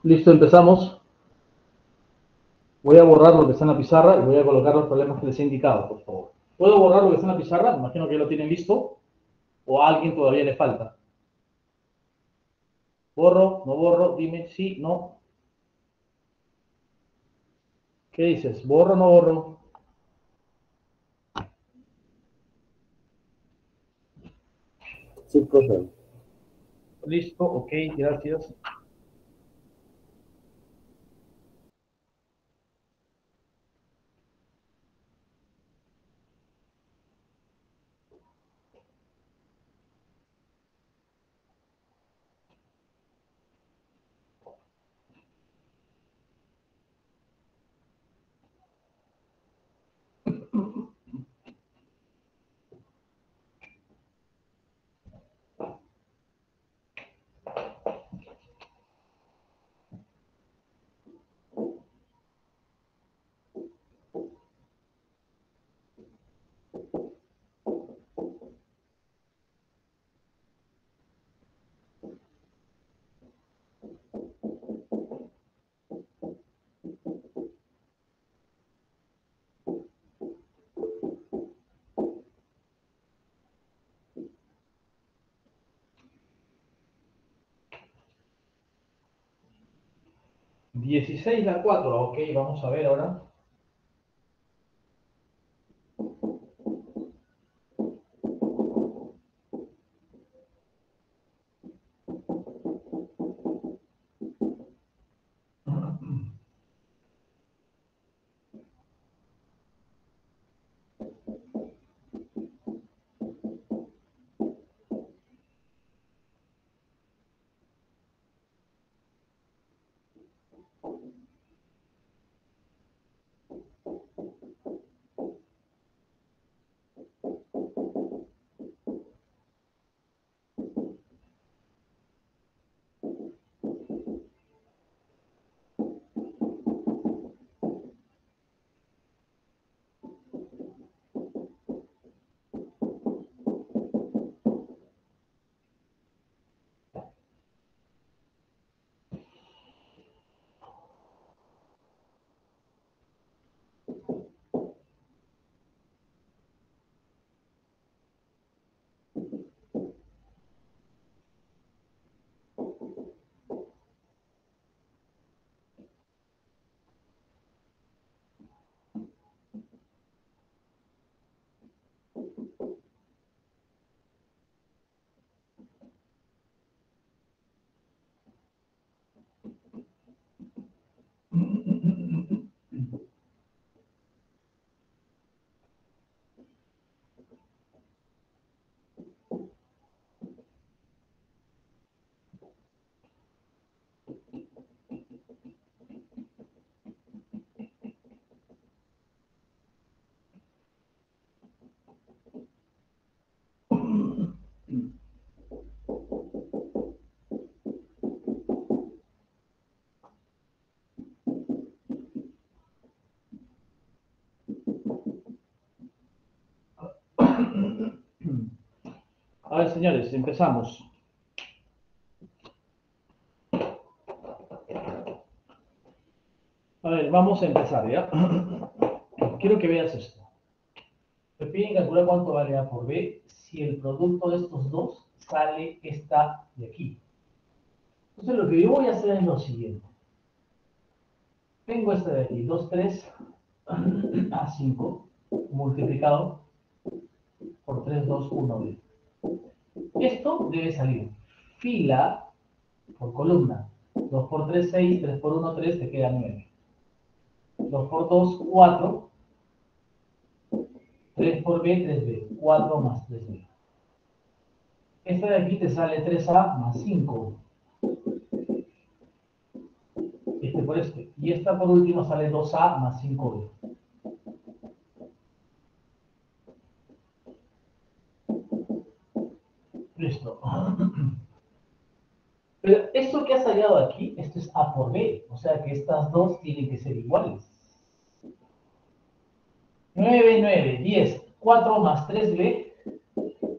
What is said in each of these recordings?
Listo, empezamos. Voy a borrar lo que está en la pizarra y voy a colocar los problemas que les he indicado, por favor. ¿Puedo borrar lo que está en la pizarra? Me imagino que ya lo tienen listo. ¿O a alguien todavía le falta? ¿Borro? ¿No borro? Dime sí, no. ¿Qué dices? ¿Borro o no borro? Sí, profe. Listo, ok, gracias. $16,4. Ok, vamos a ver ahora. A ver, señores, empezamos. A ver, vamos a empezar, ¿ya? Quiero que veas esto. Me piden calcular cuánto vale A por B si el producto de estos dos sale esta de aquí. Entonces lo que yo voy a hacer es lo siguiente. Tengo esta de aquí, 2, 3 a 5 multiplicado por 3, 2, 1, B. Esto debe salir fila por columna. 2 por 3, 6, 3 por 1, 3, te queda 9. 2 por 2, 4. 3 por B, 3B. 4 más 3B. Esta de aquí te sale 3A más 5. Este por este. Y esta por último sale 2A más 5B. Listo. Pero esto que has hallado aquí, esto es A por B. O sea que estas dos tienen que ser iguales. 9, 9, 10. 4 más 3B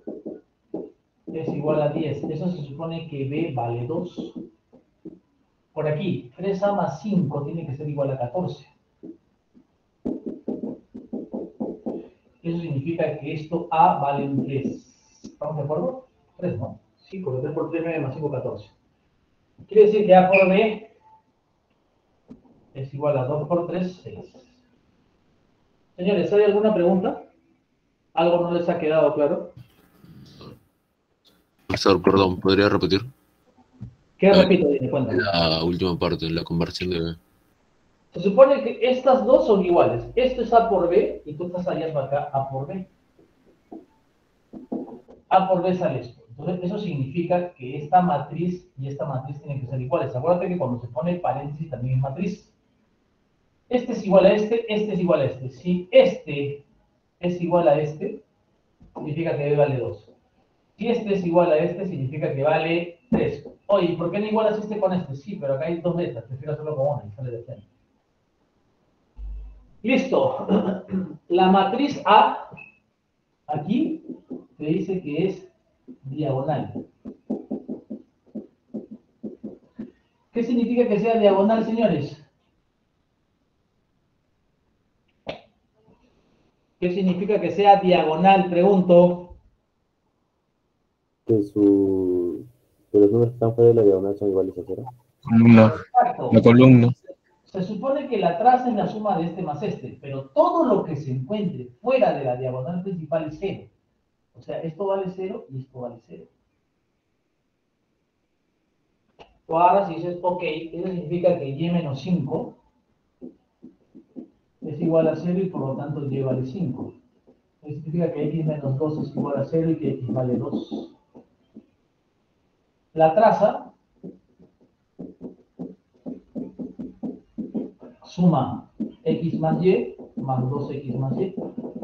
es igual a 10. Eso se supone que B vale 2. Por aquí, 3A más 5 tiene que ser igual a 14. Eso significa que esto A vale un 3. ¿Estamos de acuerdo? 3, ¿no? 5, 3 por 3, 9 más 5, 14. Quiere decir que A por B es igual a 2 por 3, 6. Señores, ¿hay alguna pregunta? ¿Algo no les ha quedado claro? Profesor, perdón, ¿podría repetir? ¿Qué repito? Cuéntame. La última parte, la conversión de... Se supone que estas dos son iguales. Esto es A por B y tú estás hallando acá A por B. A por B sale esto. Entonces, eso significa que esta matriz y esta matriz tienen que ser iguales. Acuérdate que cuando se pone paréntesis también es matriz. Este es igual a este es igual a este. Si este es igual a este, significa que B vale 2. Si este es igual a este, significa que vale 3. Oye, ¿por qué no igualas este con este? Sí, pero acá hay dos letras. Prefiero hacerlo con una y sale de frente. Listo. La matriz A, aquí, te dice que es diagonal. ¿Qué significa que sea diagonal, señores? ¿Qué significa que sea diagonal? Pregunto. Que los números que están fuera de la diagonal son iguales a 0. Columna. Exacto. La columna. Se supone que la traza es la suma de este más este, pero todo lo que se encuentre fuera de la diagonal principal es 0. O sea, esto vale 0 y esto vale 0. Tú ahora si dices, ok, eso significa que y menos 5 es igual a 0 y por lo tanto y vale 5. Eso significa que x menos 2 es igual a 0 y que x vale 2. La traza suma x más y más 2x más y.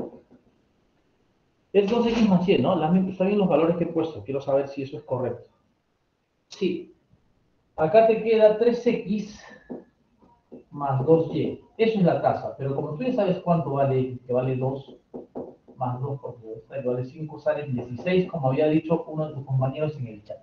Es 2x más y, ¿no? Están bien los valores que he puesto. Quiero saber si eso es correcto. Sí. Acá te queda 3x más 2y. Eso es la traza. Pero como tú ya sabes cuánto vale x, que vale 2 más 2 por 2, vale 5, sale 16, como había dicho uno de tus compañeros en el chat.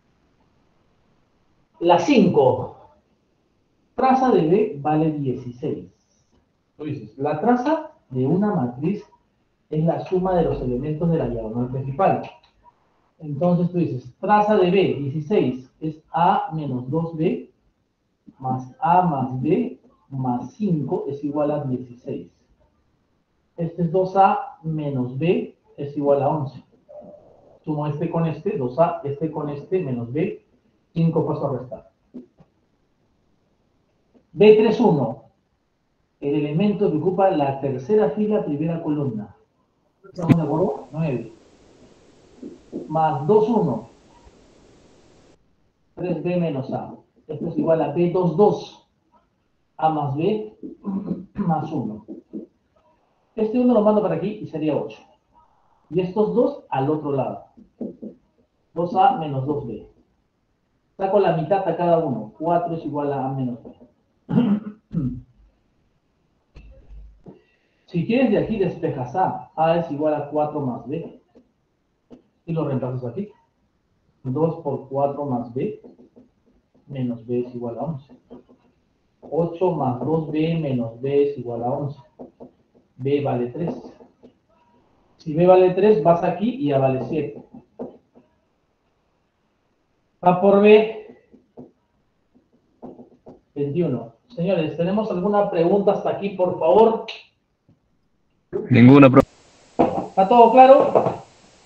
La 5. Traza de B vale 16. Tú dices, la traza de una matriz es la suma de los elementos de la diagonal principal. Entonces tú dices, traza de B, 16, es A menos 2B más A más B más 5 es igual a 16. Este es 2A menos B es igual a 11. Sumo este con este, 2A, este con este, menos B, 5 paso a restar. B31, el elemento que ocupa la tercera fila, primera columna. ¿Estamos de acuerdo? 9. Más 2,1. 3B menos A. Esto es igual a B22. A más B más 1. Este 1 lo mando para aquí y sería 8. Y estos dos al otro lado. 2A menos 2B. Saco la mitad a cada uno. 4 es igual a A menos B. Si quieres de aquí despejas A. A es igual a 4 más B. Y lo reemplazas aquí. 2 por 4 más B menos B es igual a 11. 8 más 2B menos B es igual a 11. B vale 3. Si B vale 3, vas aquí y A vale 7. A por B, 21. Señores, ¿tenemos alguna pregunta hasta aquí, por favor? Ninguna. ¿Está todo claro?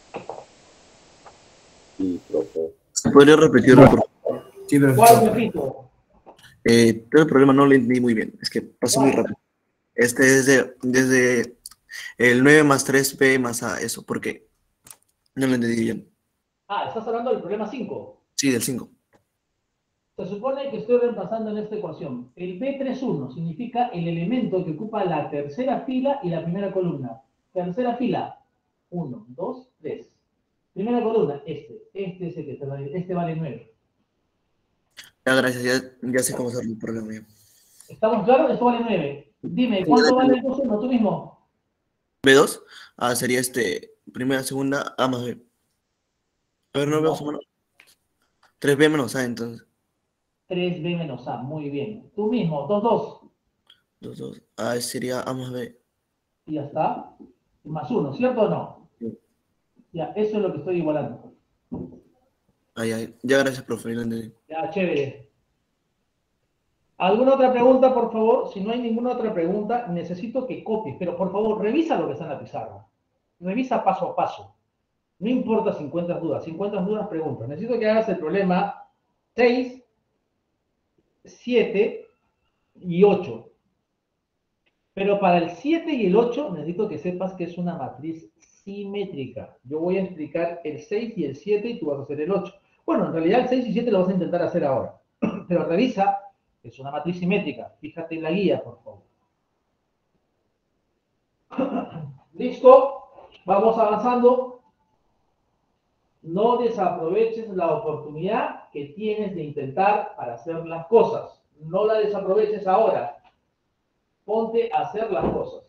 Sí, profe. ¿Se podría repetirlo, por favor? Sí, ¿Cuál profesor. repito? Todo el problema no lo entendí muy bien. Es que pasó muy rápido. Desde el 9 más 3B más A, eso, porque no lo entendí bien. Ah, estás hablando del problema 5. Sí, del 5. Se supone que estoy reemplazando en esta ecuación. El B31 significa el elemento que ocupa la tercera fila y la primera columna. Tercera fila, 1, 2, 3. Primera columna, este. Este es el que este vale 9. Ya, gracias, ya sé cómo hacer el problema. Ya. ¿Estamos claros? Esto vale 9. Dime, ¿cuánto vale el 2,1 tú mismo? B2 sería primera, segunda, A más B. A ver, no veo su mano. 3B menos A, entonces. 3b menos a, muy bien. Tú mismo, 2, 2. 2, 2. A sería A más B. Y ya está. Y más 1, ¿cierto o no? Sí. Ya, eso es lo que estoy igualando. Ay, ay. Ya, gracias, profe. Lo entendí. Ya, chévere. ¿Alguna otra pregunta, por favor? Si no hay ninguna otra pregunta, necesito que copies, pero por favor, revisa lo que está en la pizarra. Revisa paso a paso. No importa si encuentras dudas. Si encuentras dudas, pregunta. Necesito que hagas el problema 6, 7 y 8. Pero para el 7 y el 8 necesito que sepas que es una matriz simétrica. Yo voy a explicar el 6 y el 7 y tú vas a hacer el 8. Bueno, en realidad el 6 y 7 lo vas a intentar hacer ahora. Pero revisa, es una matriz simétrica. Fíjate en la guía, por favor. ¿Listo? Vamos avanzando. No desaproveches la oportunidad que tienes de intentar para hacer las cosas. No la desaproveches ahora. Ponte a hacer las cosas.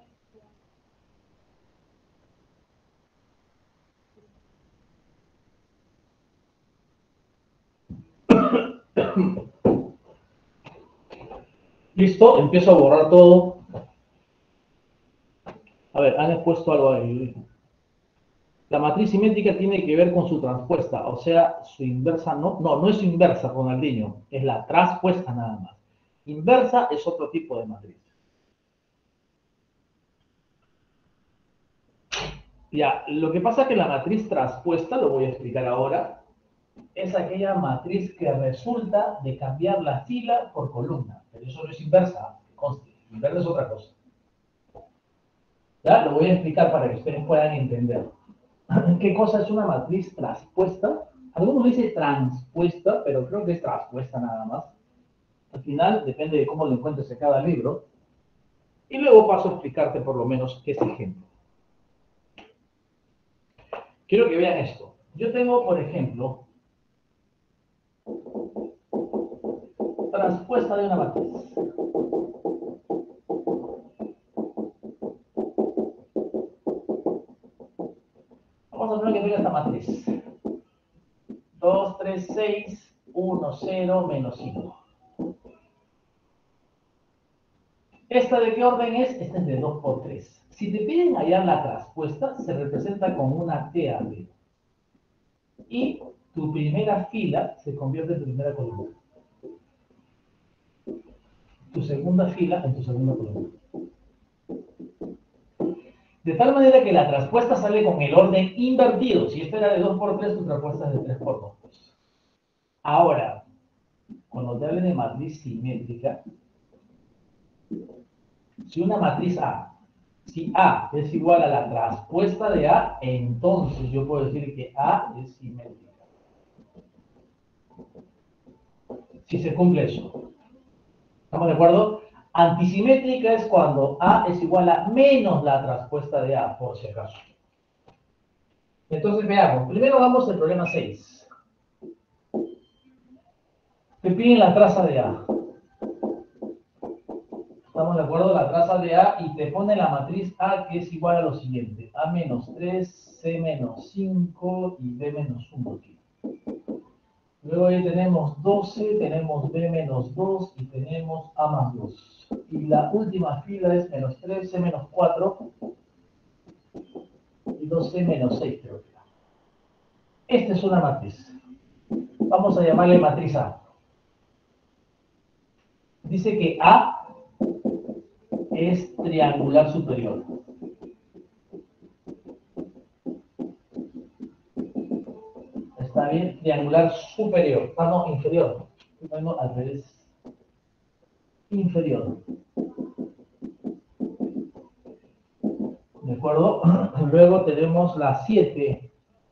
Listo, empiezo a borrar todo. A ver, han expuesto algo ahí. La matriz simétrica tiene que ver con su transpuesta, o sea, su inversa no es su inversa, Ronaldinho, es la transpuesta nada más. Inversa es otro tipo de matriz. Ya, lo que pasa es que la matriz transpuesta, lo voy a explicar ahora, es aquella matriz que resulta de cambiar la fila por columna, pero eso no es inversa, conste, inversa es otra cosa. Ya, lo voy a explicar para que ustedes puedan entender. ¿Qué cosa es una matriz transpuesta? Algunos dicen transpuesta, pero creo que es transpuesta nada más. Al final, depende de cómo lo encuentres en cada libro. Y luego paso a explicarte por lo menos este ejemplo. Quiero que vean esto. Yo tengo, por ejemplo, transpuesta de una matriz. Vamos a poner que tenga esta matriz. 2, 3, 6, 1, 0, menos 5. ¿Esta de qué orden es? Esta es de 2 por 3. Si te piden hallar la transpuesta, se representa con una T arriba. Y tu primera fila se convierte en tu primera columna. Tu segunda fila en tu segunda columna. De tal manera que la transpuesta sale con el orden invertido. Si esta era de 2 por 3, tu transpuesta es de 3 por 2. Ahora, cuando te hablen de matriz simétrica, si una matriz A, si A es igual a la transpuesta de A, entonces yo puedo decir que A es simétrica. Si se cumple eso. ¿Estamos de acuerdo? Antisimétrica es cuando A es igual a menos la transpuesta de A, por si acaso. Entonces veamos. Primero vamos al problema 6. Te piden la traza de A. ¿Estamos de acuerdo? La traza de A y te pone la matriz A que es igual a lo siguiente. A menos 3, C menos 5 y B menos 1 aquí. Luego ahí tenemos 12, tenemos B menos 2 y tenemos A más 2. Y la última fila es menos 3, C menos 4 y 2C menos 6 creo que era. Esta es una matriz. Vamos a llamarle matriz A. Dice que A es triangular superior. Está bien, triangular superior. Ah, no, inferior. Bueno, al revés. Inferior. ¿De acuerdo? Luego tenemos la 7.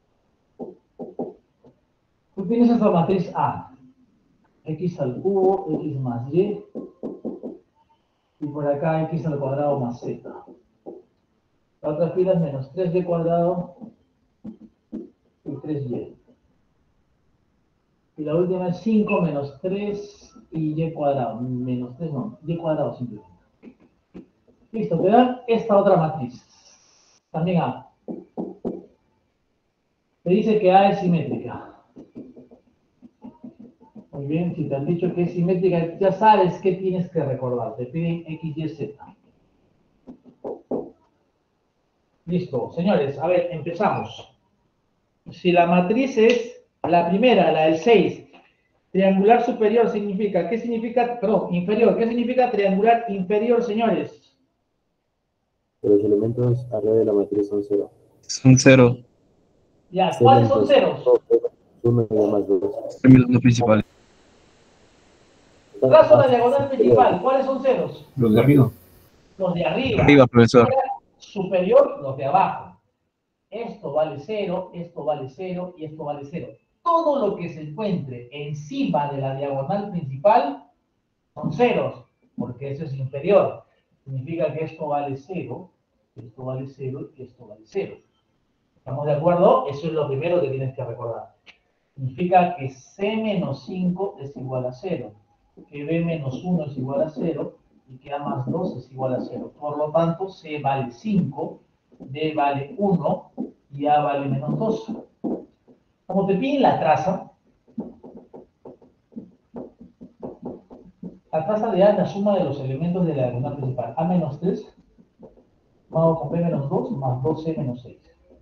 Tú tienes esta matriz A. X al cubo, X más Y. Y por acá X al cuadrado más Z. La otra fila es menos 3Y cuadrado y 3Y. Y la última es 5 menos 3 y Y cuadrado. Menos 3 no, Y cuadrado simplemente. Listo, te dan esta otra matriz. También A. Te dice que A es simétrica. Muy bien, si te han dicho que es simétrica, ya sabes qué tienes que recordar. Te piden X, Y, Z. Listo, señores, a ver, empezamos. Si la matriz es la primera, la del 6, triangular superior significa, ¿qué significa? Perdón, inferior, ¿qué significa triangular inferior, señores? Los elementos arriba de la matriz son 0. Son 0. Ya, ¿cuáles son ceros? 1 y más 2. Los principales. Trazo la diagonal principal, ¿cuáles son ceros? Los de arriba. Los de arriba. Arriba, profesor. Superior, los de abajo. Esto vale 0, esto vale 0 y esto vale 0. Todo lo que se encuentre encima de la diagonal principal son ceros, porque eso es inferior. Significa que esto vale 0, esto vale 0 y esto vale 0. ¿Estamos de acuerdo? Eso es lo primero que tienes que recordar. Significa que C menos 5 es igual a 0, que B menos 1 es igual a 0 y que A más 2 es igual a 0. Por lo tanto, C vale 5, D vale 1 y A vale menos 2. Como te piden la traza de A es la suma de los elementos de la diagonal principal. A menos 3, sumado con B menos 2, más 2C menos 6.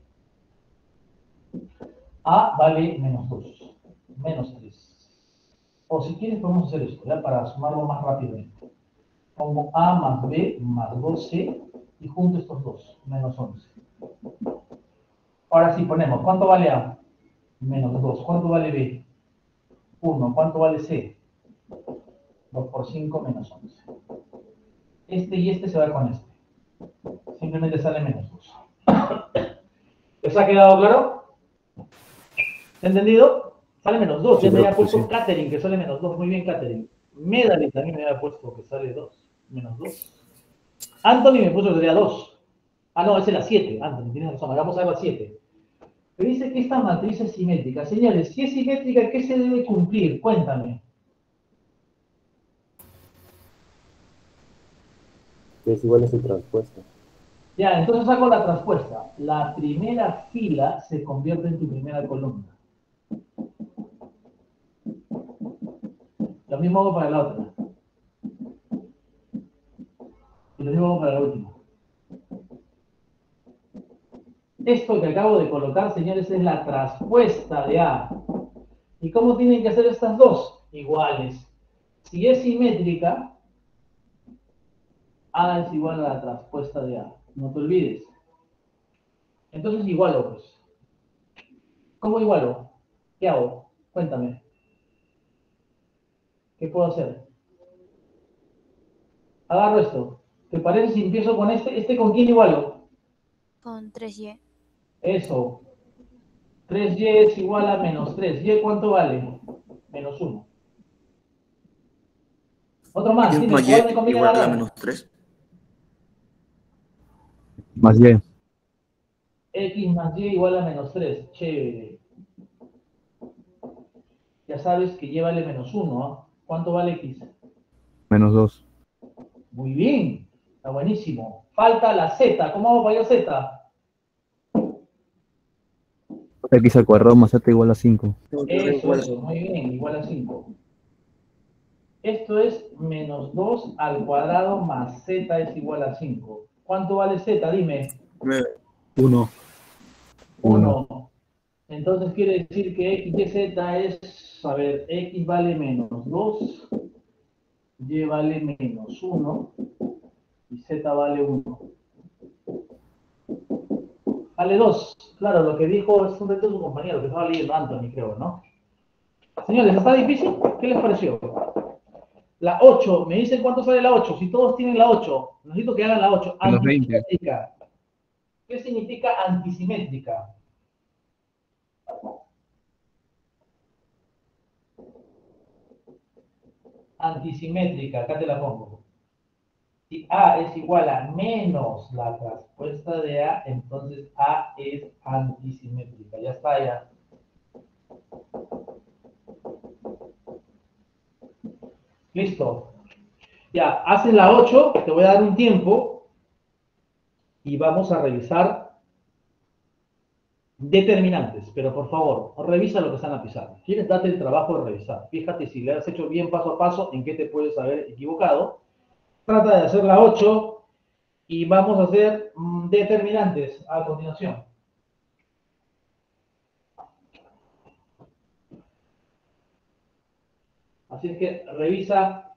A vale menos 2, menos 3. O si quieres podemos hacer esto, ¿ya? Para sumarlo más rápidamente. Pongo A más B más 2C y junto estos dos, menos 11. Ahora sí ponemos, ¿cuánto vale A? Menos 2. ¿Cuánto vale B? 1. ¿Cuánto vale C? 2 por 5 menos 11. Este y este se va con este. Simplemente sale menos 2. ¿Les ha quedado claro? ¿Entendido? Sale menos 2. Sí, Ya me había profe, puesto sí. Catering, que sale menos 2. Muy bien, Catering. Medali también me había puesto que sale 2. Menos 2. Anthony me puso que sería 2. Ah, no, esa es la 7. Anthony, tienes razón. Vamos a ver la 7. Me dice que esta matriz es simétrica. Señores, si es simétrica, ¿qué se debe cumplir? Cuéntame. Que es igual a su transpuesta. Ya, entonces hago la transpuesta. La primera fila se convierte en tu primera columna. Lo mismo hago para la otra. Y lo mismo hago para la última. Esto que acabo de colocar, señores, es la transpuesta de A. ¿Y cómo tienen que ser estas dos? Iguales. Si es simétrica, A es igual a la transpuesta de A. No te olvides. Entonces igualo, pues. ¿Cómo igualo? ¿Qué hago? Cuéntame. ¿Qué puedo hacer? Agarro esto. ¿Te parece si empiezo con este? ¿Este con quién igualo? Con 3Y. Eso. 3y es igual a menos 3. ¿Y cuánto vale? Menos 1. Otro más, X dime, más ¿cuál me Y conviene igual a agarrar? menos 3. Más Y. X más y igual a menos 3. Chévere. Ya sabes que y vale menos 1, ¿ah? ¿Cuánto vale X? Menos 2. Muy bien. Está buenísimo. Falta la Z. ¿Cómo hago para ir a Z? X al cuadrado más Z igual a 5. Eso. Muy bien. Igual a 5. Esto es menos 2 al cuadrado más Z es igual a 5. ¿Cuánto vale Z? Dime. 1. 1. 1. Entonces quiere decir que X y Z es, a ver, X vale menos 2, Y vale menos 1 y Z vale 1. Vale 2. Claro, lo que dijo es un reto de su compañero, que estaba leyendo Anthony, creo, ¿no? Señores, ¿está difícil? ¿Qué les pareció? La 8, me dicen cuánto sale la 8. Si todos tienen la 8, necesito que hagan la 8. Menos 20. Antisimétrica. ¿Qué significa antisimétrica? Antisimétrica, acá te la pongo. Si A es igual a menos la transpuesta de A, entonces A es antisimétrica. Ya está, ya. Listo. Ya, haces la 8, te voy a dar un tiempo y vamos a revisar determinantes. Pero por favor, revisa lo que están a pisar. Quieres darte el trabajo de revisar. Fíjate si le has hecho bien paso a paso, en qué te puedes haber equivocado. Trata de hacer la 8 y vamos a hacer determinantes a continuación. Así es que revisa.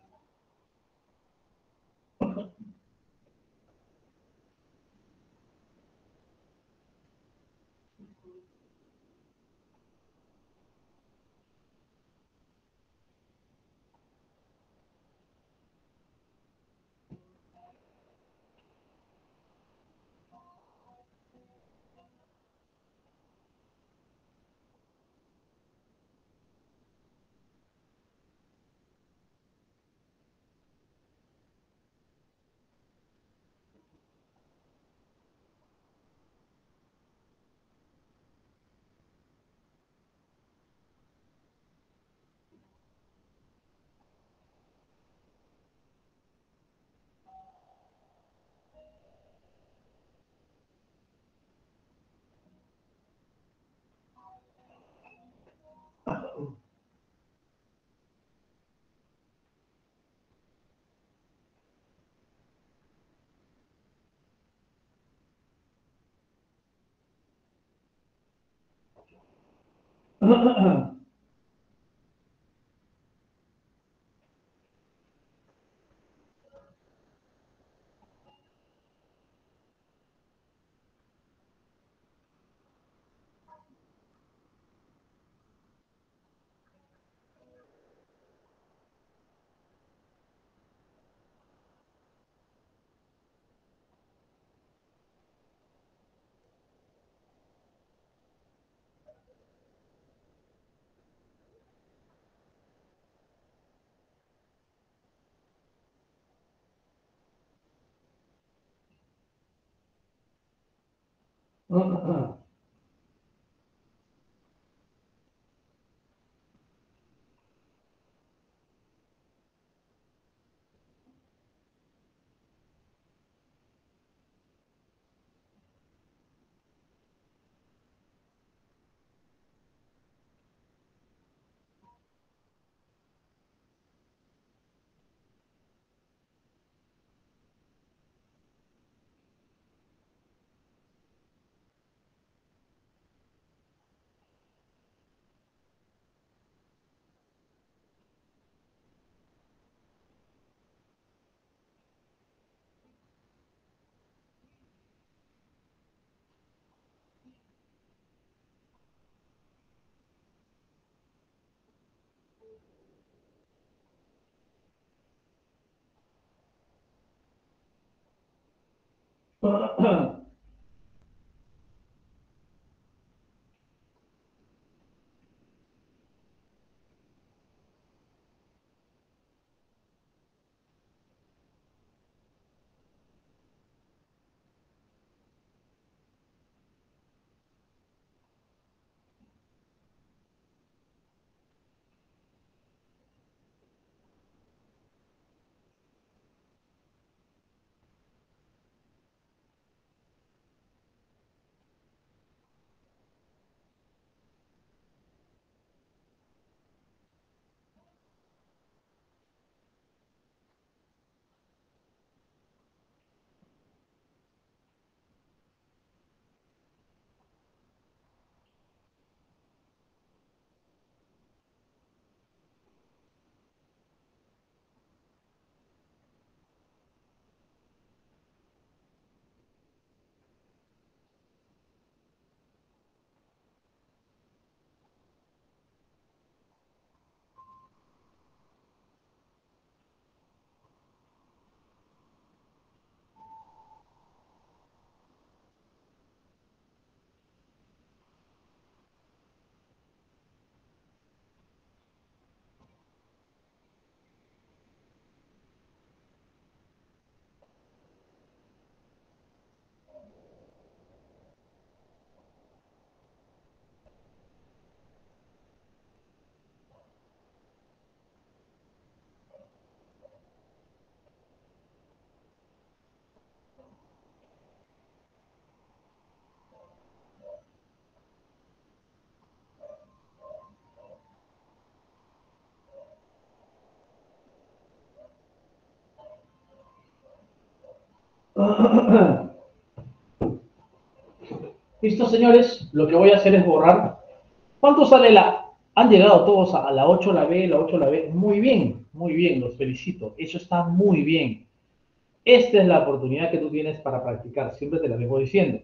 Listo, señores, lo que voy a hacer es borrar. ¿Cuánto sale la? Han llegado todos a la 8, la B, la 8, la B. Muy bien, los felicito. Eso está muy bien. Esta es la oportunidad que tú tienes para practicar. Siempre te la vengo diciendo.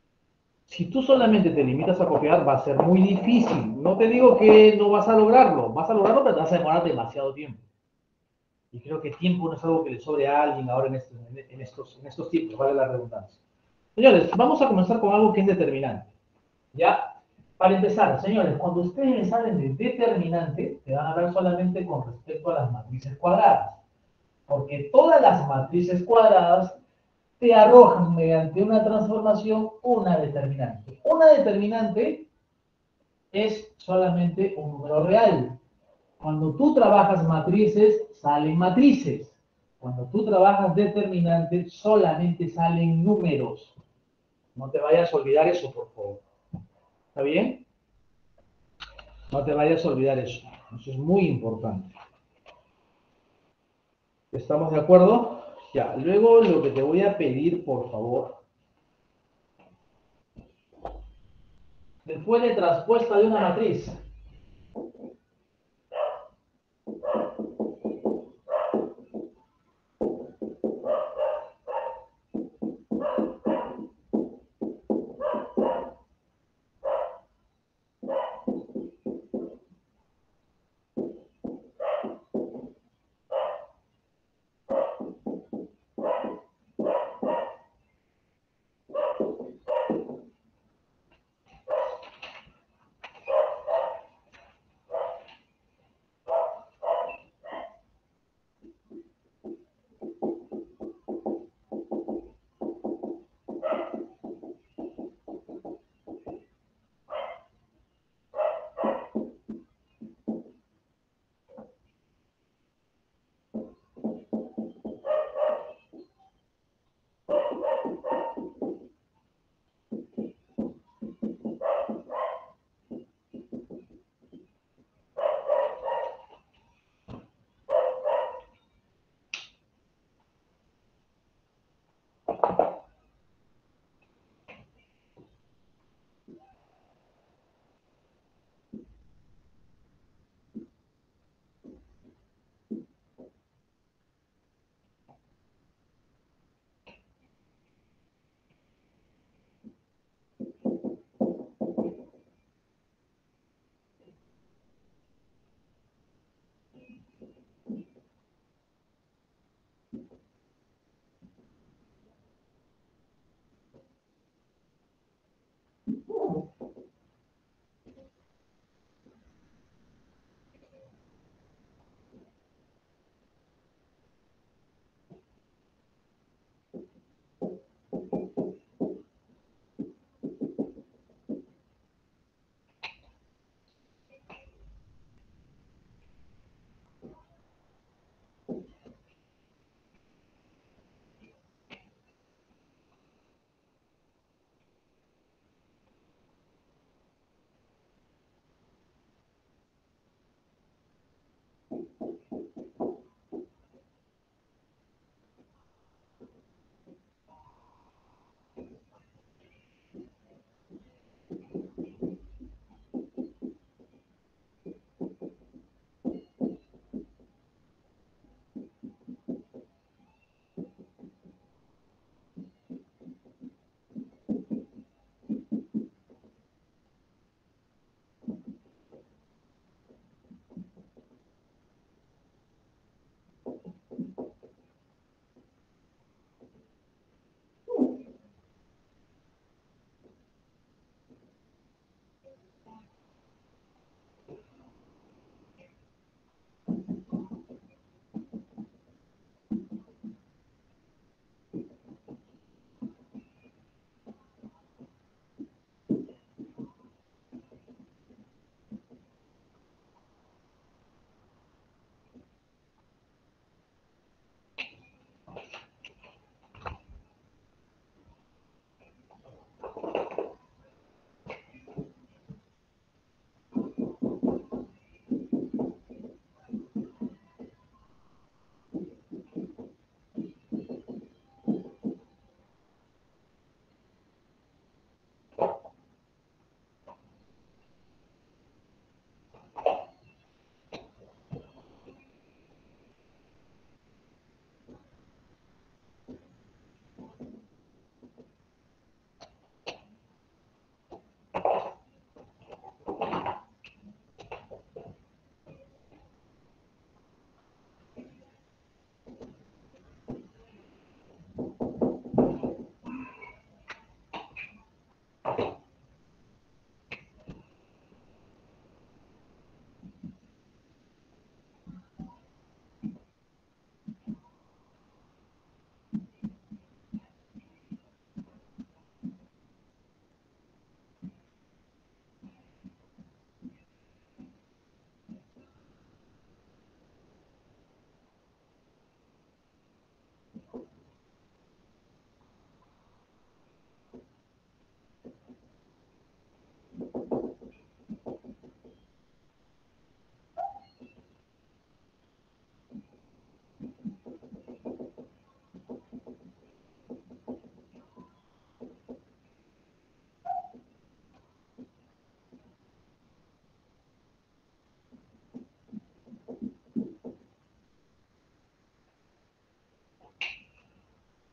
Si tú solamente te limitas a copiar, va a ser muy difícil. No te digo que no vas a lograrlo. Vas a lograrlo, pero te vas a demorar demasiado tiempo. Y creo que tiempo no es algo que le sobre a alguien ahora en estos tiempos, vale la redundancia. Señores, vamos a comenzar con algo que es determinante. ¿Ya? Para empezar, señores, cuando ustedes me salen de determinante, te van a hablar solamente con respecto a las matrices cuadradas. Porque todas las matrices cuadradas te arrojan mediante una transformación una determinante. Una determinante es solamente un número real. Cuando tú trabajas matrices, salen matrices. Cuando tú trabajas determinantes, solamente salen números. No te vayas a olvidar eso, por favor. ¿Está bien? No te vayas a olvidar eso. Eso es muy importante. ¿Estamos de acuerdo? Ya. Luego lo que te voy a pedir, por favor, después de traspuesta de una matriz,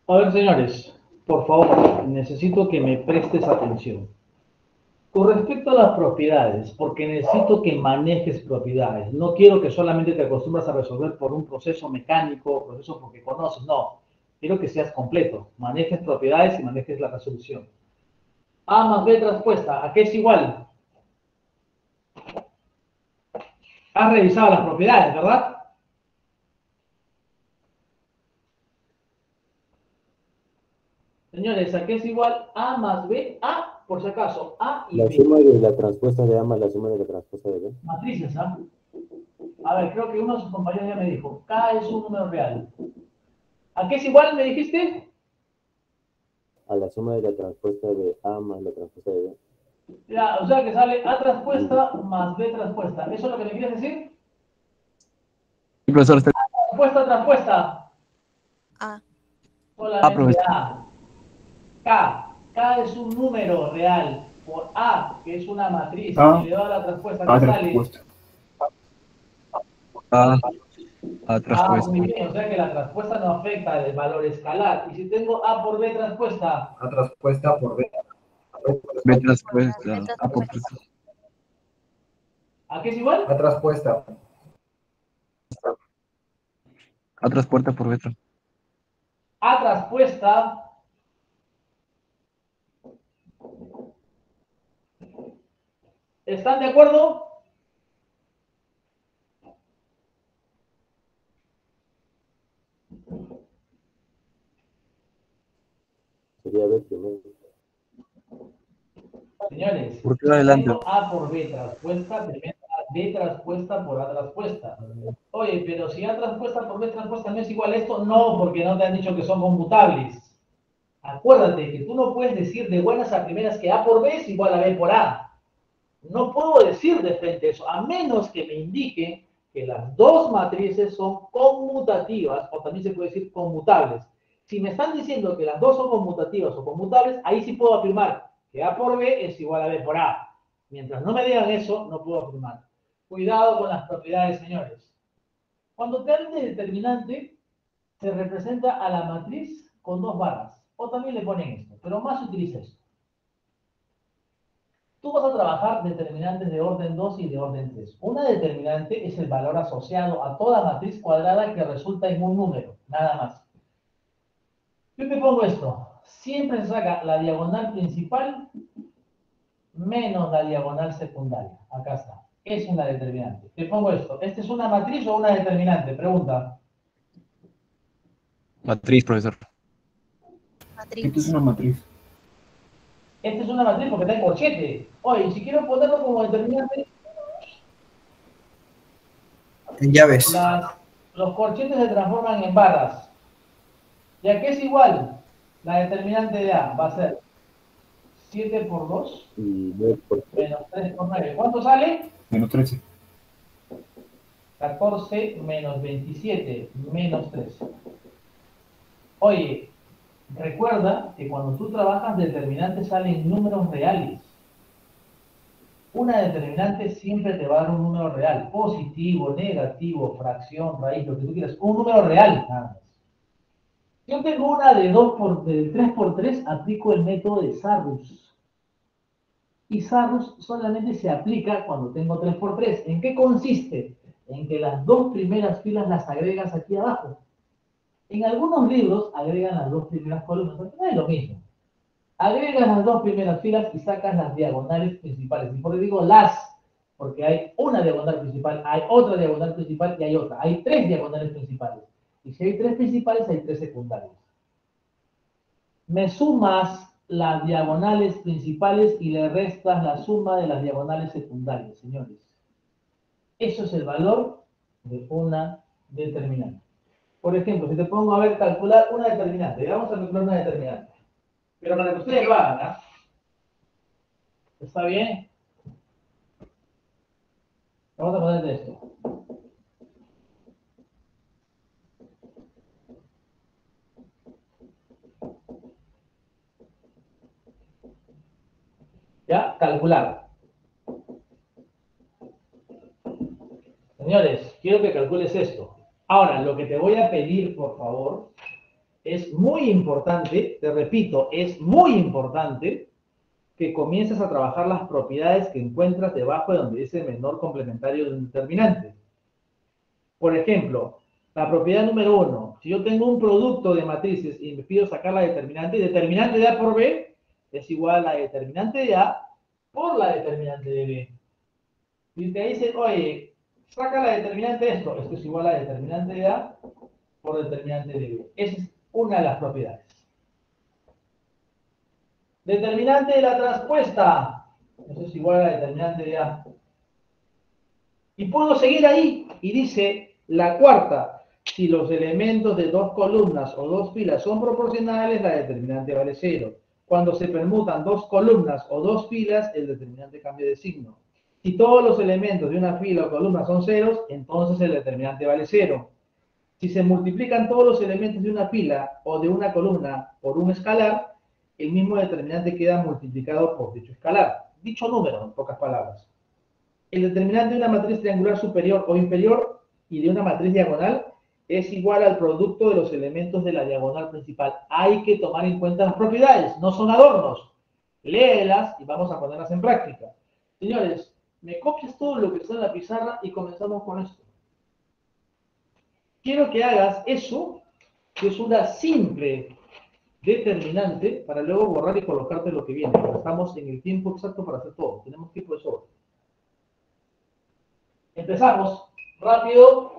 A ver, señores, por favor, necesito que me prestes atención. Con respecto a las propiedades, porque necesito que manejes propiedades. No quiero que solamente te acostumbres a resolver por un proceso mecánico, proceso porque conoces, no. Quiero que seas completo, manejes propiedades y manejes la resolución. A más B traspuesta, ¿a qué es igual? Has revisado las propiedades, ¿verdad? Señores, ¿a qué es igual? A más B, A, por si acaso, A y La B. suma de la transpuesta de A más la suma de la transpuesta de B. Matrices, ¿ah? A ver, creo que uno de sus compañeros ya me dijo, K es un número real. ¿A qué es igual, me dijiste? A la suma de la transpuesta de A más la transpuesta de B. Ya, o sea que sale A transpuesta más B transpuesta. ¿Eso es lo que me quieres decir? Sí, profesor, está... Transpuesta, transpuesta. A. Solamente profesor. A. K es un número real por A, que es una matriz, A. elevado a la transpuesta, A que sale transpuesta. A transpuesta. muy bien, o sea que la transpuesta no afecta el valor escalar. Y si tengo A por B transpuesta, A transpuesta por B. B transpuesta. B A por transpuesta. ¿a qué es igual? A transpuesta. A transpuesta por B transpuesta. A transpuesta ¿están de acuerdo? Sería B primero. Señores, ¿Por qué adelante? tengo A por B transpuesta, primero B transpuesta por A transpuesta. Oye, pero si A transpuesta por B transpuesta no es igual a esto, no, porque no te han dicho que son conmutables. Acuérdate que tú no puedes decir de buenas a primeras que A por B es igual a B por A. No puedo decir de frente eso, a menos que me indique que las dos matrices son conmutativas, o también se puede decir conmutables. Si me están diciendo que las dos son conmutativas o conmutables, ahí sí puedo afirmar que A por B es igual a B por A. Mientras no me digan eso, no puedo afirmar. Cuidado con las propiedades, señores. Cuando te hablan de determinante, se representa a la matriz con dos barras. O también le ponen esto, pero más se utiliza esto. Tú vas a trabajar determinantes de orden 2 y de orden 3. Una determinante es el valor asociado a toda matriz cuadrada que resulta en un número, nada más. Yo te pongo esto. Siempre se saca la diagonal principal menos la diagonal secundaria. Acá está. Es una determinante. Te pongo esto. ¿Esta es una matriz o una determinante? Pregunta. Matriz, profesor. Esta es Matriz. una matriz. Esta es una matriz porque está en corchete. Oye, si quiero ponerlo como determinante, En llaves. los corchetes se transforman en barras. ¿Y a qué es igual? La determinante de A va a ser 7 por 2 Y B por menos 3 por 9. ¿Cuánto sale? Menos 13. 14 menos 27 menos 3. Oye, recuerda que cuando tú trabajas determinantes salen números reales. Una determinante siempre te va a dar un número real, positivo, negativo, fracción, raíz, lo que tú quieras, un número real, nada más. Yo tengo una de 3 por 3, aplico el método de Sarrus. Y Sarrus solamente se aplica cuando tengo 3 por 3. ¿En qué consiste? En que las dos primeras filas las agregas aquí abajo. En algunos libros agregan las dos primeras columnas, pero no es lo mismo. Agregas las dos primeras filas y sacas las diagonales principales. Y por eso digo las, porque hay una diagonal principal, hay otra diagonal principal y hay otra. Hay 3 diagonales principales. Y si hay 3 principales, hay 3 secundarias. Me sumas las diagonales principales y le restas la suma de las diagonales secundarias, señores. Eso es el valor de una determinante. Por ejemplo, si te pongo a ver calcular una determinante, vamos a calcular una determinante. Pero para que ustedes lo hagan, ¿ah? ¿Está bien? Vamos a poner esto. ¿Ya? Calcular. Señores, quiero que calcules esto. Ahora, lo que te voy a pedir, por favor, es muy importante, te repito, es muy importante que comiences a trabajar las propiedades que encuentras debajo de donde dice menor complementario de un determinante. Por ejemplo, la propiedad número 1, si yo tengo un producto de matrices y me pido sacar la determinante, determinante de A por B es igual a la determinante de A por la determinante de B. Y te dicen, oye, saca la determinante de esto es igual a la determinante de A por determinante de B. Esa es una de las propiedades. Determinante de la transpuesta, eso es igual a la determinante de A. Y puedo seguir ahí, y dice la cuarta, si los elementos de dos columnas o dos filas son proporcionales, la determinante vale 0. Cuando se permutan dos columnas o dos filas, el determinante cambia de signo. Si todos los elementos de una fila o columna son ceros, entonces el determinante vale 0. Si se multiplican todos los elementos de una fila o de una columna por un escalar, el mismo determinante queda multiplicado por dicho escalar. Dicho número, en pocas palabras. El determinante de una matriz triangular superior o inferior y de una matriz diagonal es igual al producto de los elementos de la diagonal principal. Hay que tomar en cuenta las propiedades, no son adornos. Léelas y vamos a ponerlas en práctica. Señores, me copias todo lo que está en la pizarra y comenzamos con esto. Quiero que hagas eso, que es una simple determinante, para luego borrar y colocarte lo que viene. Estamos en el tiempo exacto para hacer todo. Tenemos tiempo de sobra. Empezamos. Rápido.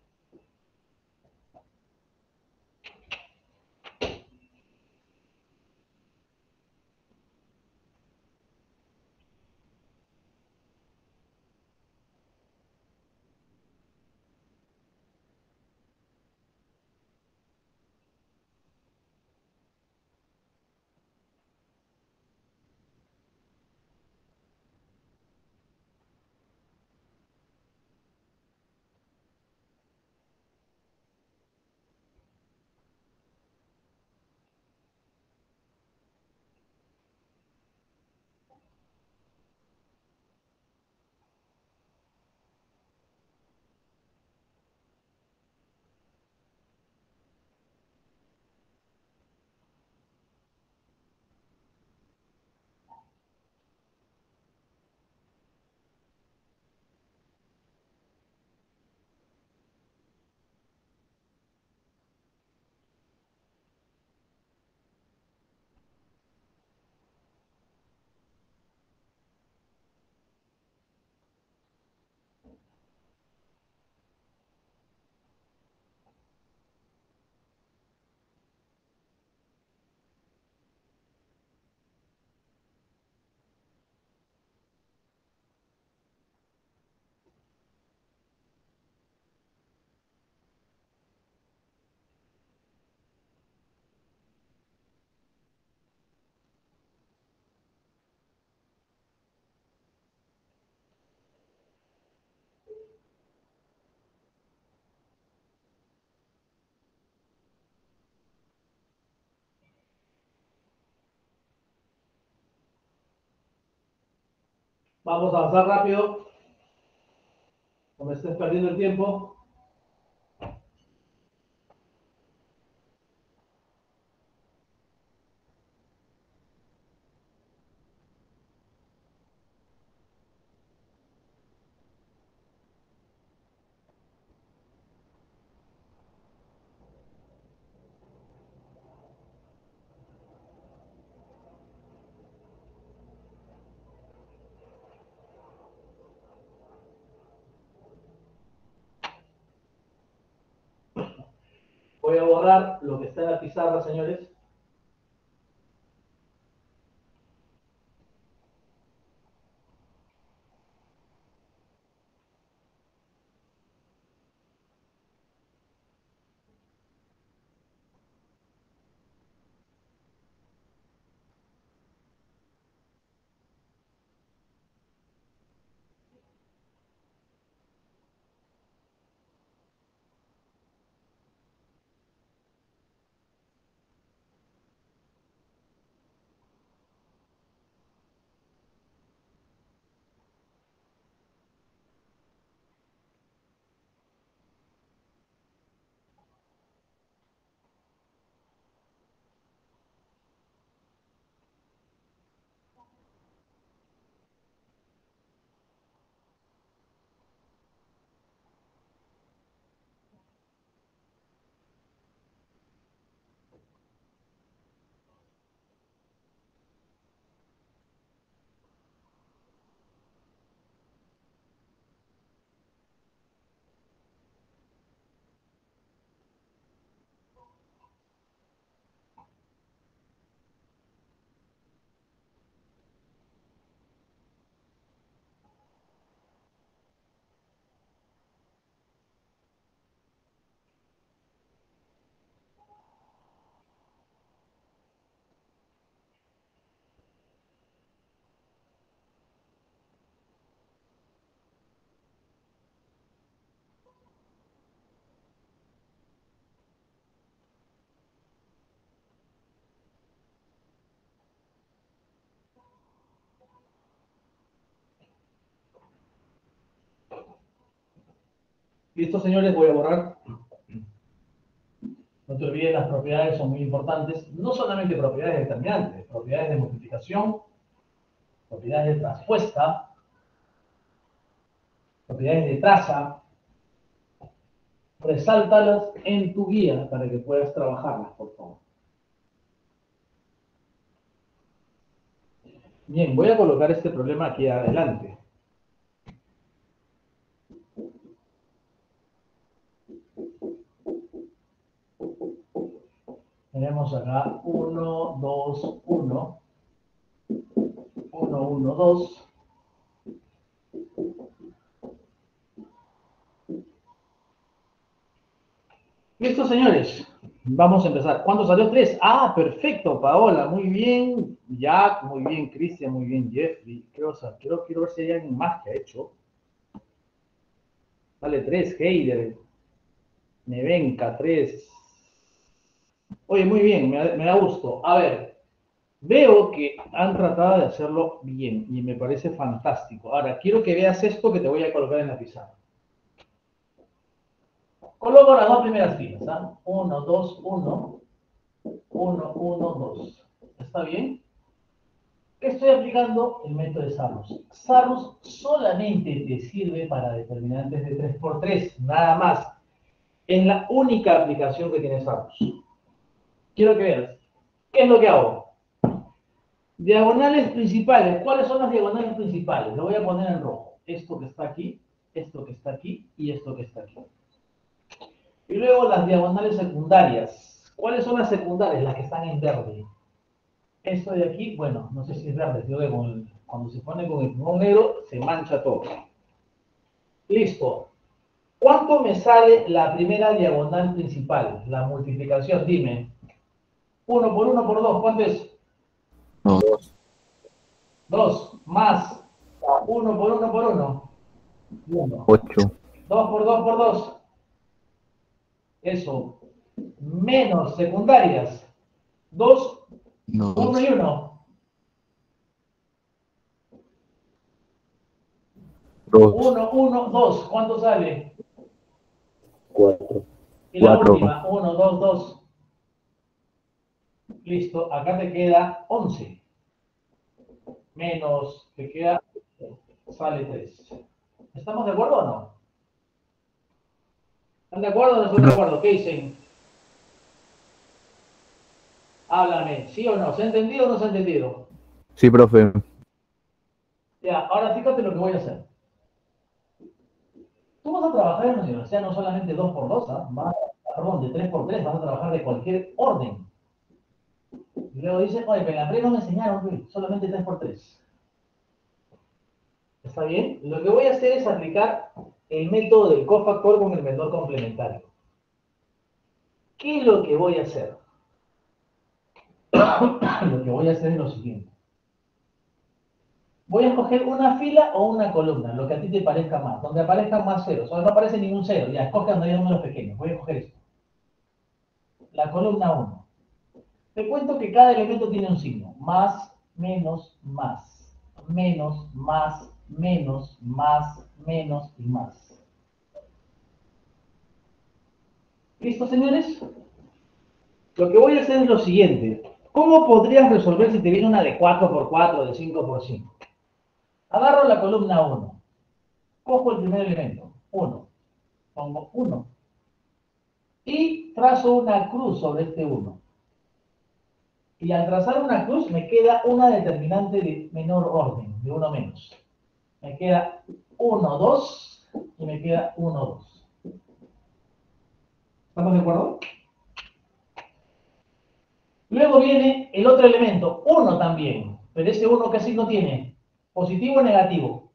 Vamos a avanzar rápido. No me estés perdiendo el tiempo. Voy a borrar lo que está en la pizarra, señores. Listo, señores, voy a borrar. No te olvides, las propiedades son muy importantes. No solamente propiedades determinantes, propiedades de multiplicación, propiedades de traspuesta, propiedades de traza. Resáltalas en tu guía para que puedas trabajarlas, por favor. Bien, voy a colocar este problema aquí adelante. Tenemos acá 1, 2, 1. 1, 1, 2. Listo, señores. Vamos a empezar. ¿Cuándo salió 3? Ah, perfecto, Paola. Muy bien. Jack, muy bien. Cristian, muy bien. Jeffrey. Quiero ver si hay alguien más que ha hecho. Vale, 3. Heider. Nevenka, 3. Oye, muy bien. Me da gusto. A ver. Veo que han tratado de hacerlo bien y me parece fantástico. Ahora, quiero que veas esto que te voy a colocar en la pizarra. Coloco las dos primeras filas, ¿ah? 1, 2, 1, 1, 1, 2. ¿Está bien? Estoy aplicando el método de Sarrus. Sarrus solamente te sirve para determinantes de 3 por 3, nada más. Es la única aplicación que tiene Sarrus. Quiero que veas. ¿Qué es lo que hago? Diagonales principales. ¿Cuáles son las diagonales principales? Lo voy a poner en rojo. Esto que está aquí, esto que está aquí y esto que está aquí. Y luego las diagonales secundarias. ¿Cuáles son las secundarias? Las que están en verde. Esto de aquí, bueno, no sé si es verde, creo que cuando se pone con el plumón negro se mancha todo. Listo. ¿Cuánto me sale la primera diagonal principal? La multiplicación, dime. 1 por 1 por 2, ¿cuánto es? 2 más 1 por 1 por 1. 1. 8. 2 por 2 por 2. Eso. Menos secundarias. 2, 1 y 1. 1, 1, 2. ¿Cuánto sale? 4. Y la 4. última. 1, 2, 2. Listo. Acá te queda 11. Menos, te queda, sale 3. ¿Estamos de acuerdo o no? ¿Están de acuerdo o no están de acuerdo? ¿Qué dicen? Háblame, ¿sí o no? ¿Se ha entendido o no se ha entendido? Sí, profe. Ya, ahora fíjate lo que voy a hacer. Tú vas a trabajar en la universidad no solamente 2 por 2, perdón, de 3 por 3, vas a trabajar de cualquier orden. Y luego dices, oye, pero en la pre no me enseñaron, solamente 3 por 3. ¿Está bien? Lo que voy a hacer es aplicar el método del cofactor con el menor complementario. ¿Qué es lo que voy a hacer? Lo que voy a hacer es lo siguiente. Voy a escoger una fila o una columna, lo que a ti te parezca más. Donde aparezcan más ceros. O no aparece ningún cero. Ya, escoge donde hay números pequeños. Voy a escoger esto. La columna 1. Te cuento que cada elemento tiene un signo. Más, menos, más. Menos, más, menos, más, menos y más. ¿Listo, señores? Lo que voy a hacer es lo siguiente. ¿Cómo podrías resolver si te viene una de 4 por 4 o de 5 por 5? Agarro la columna 1. Cojo el primer elemento. 1. Pongo 1. Y trazo una cruz sobre este 1. Y al trazar una cruz me queda una determinante de menor orden, de 1 menos. Me queda 1, 2 y me queda 1, 2. ¿Estamos de acuerdo? Luego viene el otro elemento, 1 también. Pero ese 1, ¿qué signo tiene? ¿Positivo o negativo?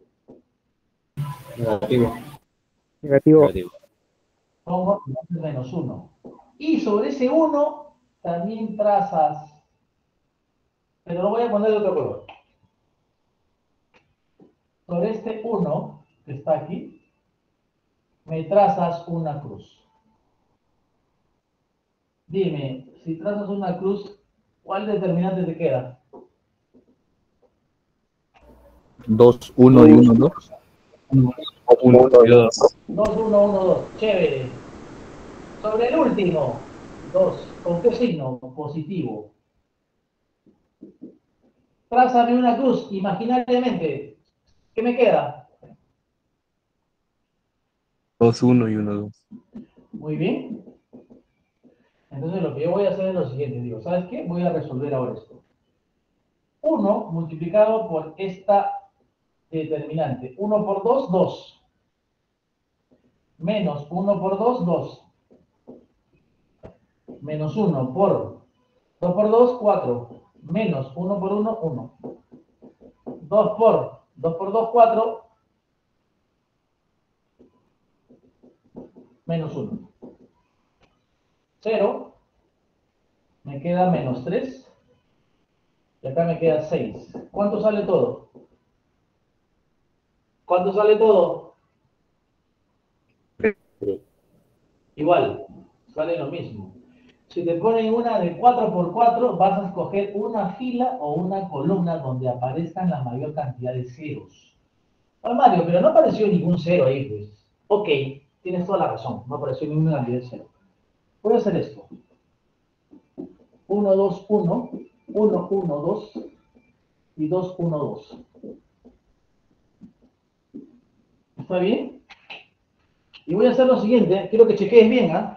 Negativo. Negativo. Pongo menos 1. Y sobre ese 1 también trazas, pero lo voy a poner de otro color. Sobre este 1 que está aquí, me trazas una cruz. Dime, si trazas una cruz, ¿cuál determinante te queda? 2, 1 y 1, 2. 1 y 2. 2, 1, 1, 2. Chévere. Sobre el último. 2. ¿Con qué signo? Positivo. Trázame una cruz imaginariamente. ¿Qué me queda? 2, 1 y 1, 2. Muy bien. Entonces lo que yo voy a hacer es lo siguiente. Digo, ¿sabes qué? Voy a resolver ahora esto. 1 multiplicado por esta determinante. 1 por 2, 2. Menos 1 por 2, 2. Menos 1 por 2 por 2, 4. Menos 1 por 1, 1. 2 por 2, 4. Menos 1. 0. Me queda menos 3. Y acá me queda 6. ¿Cuánto sale todo? ¿Cuánto sale todo? Igual, sale lo mismo. Si te ponen una de 4 por 4, vas a escoger una fila o una columna donde aparezcan la mayor cantidad de ceros. Ah, Mario, pero no apareció ningún cero ahí, pues. Ok, tienes toda la razón, no apareció ninguna cantidad de cero. Voy a hacer esto. 1, 2, 1, 1, 1, 2 y 2, 1, 2. ¿Está bien? Y voy a hacer lo siguiente, quiero que chequees bien, ¿ah?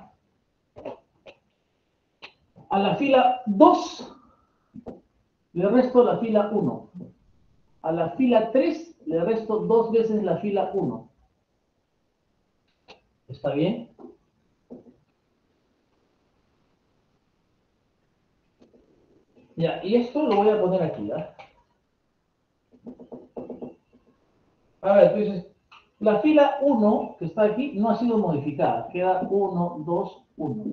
A la fila 2 le resto la fila 1. A la fila 3 le resto 2 veces la fila 1. ¿Está bien? Ya, y esto lo voy a poner aquí, ¿ah? A ver, entonces, la fila 1 que está aquí no ha sido modificada. Queda 1, 2, 1.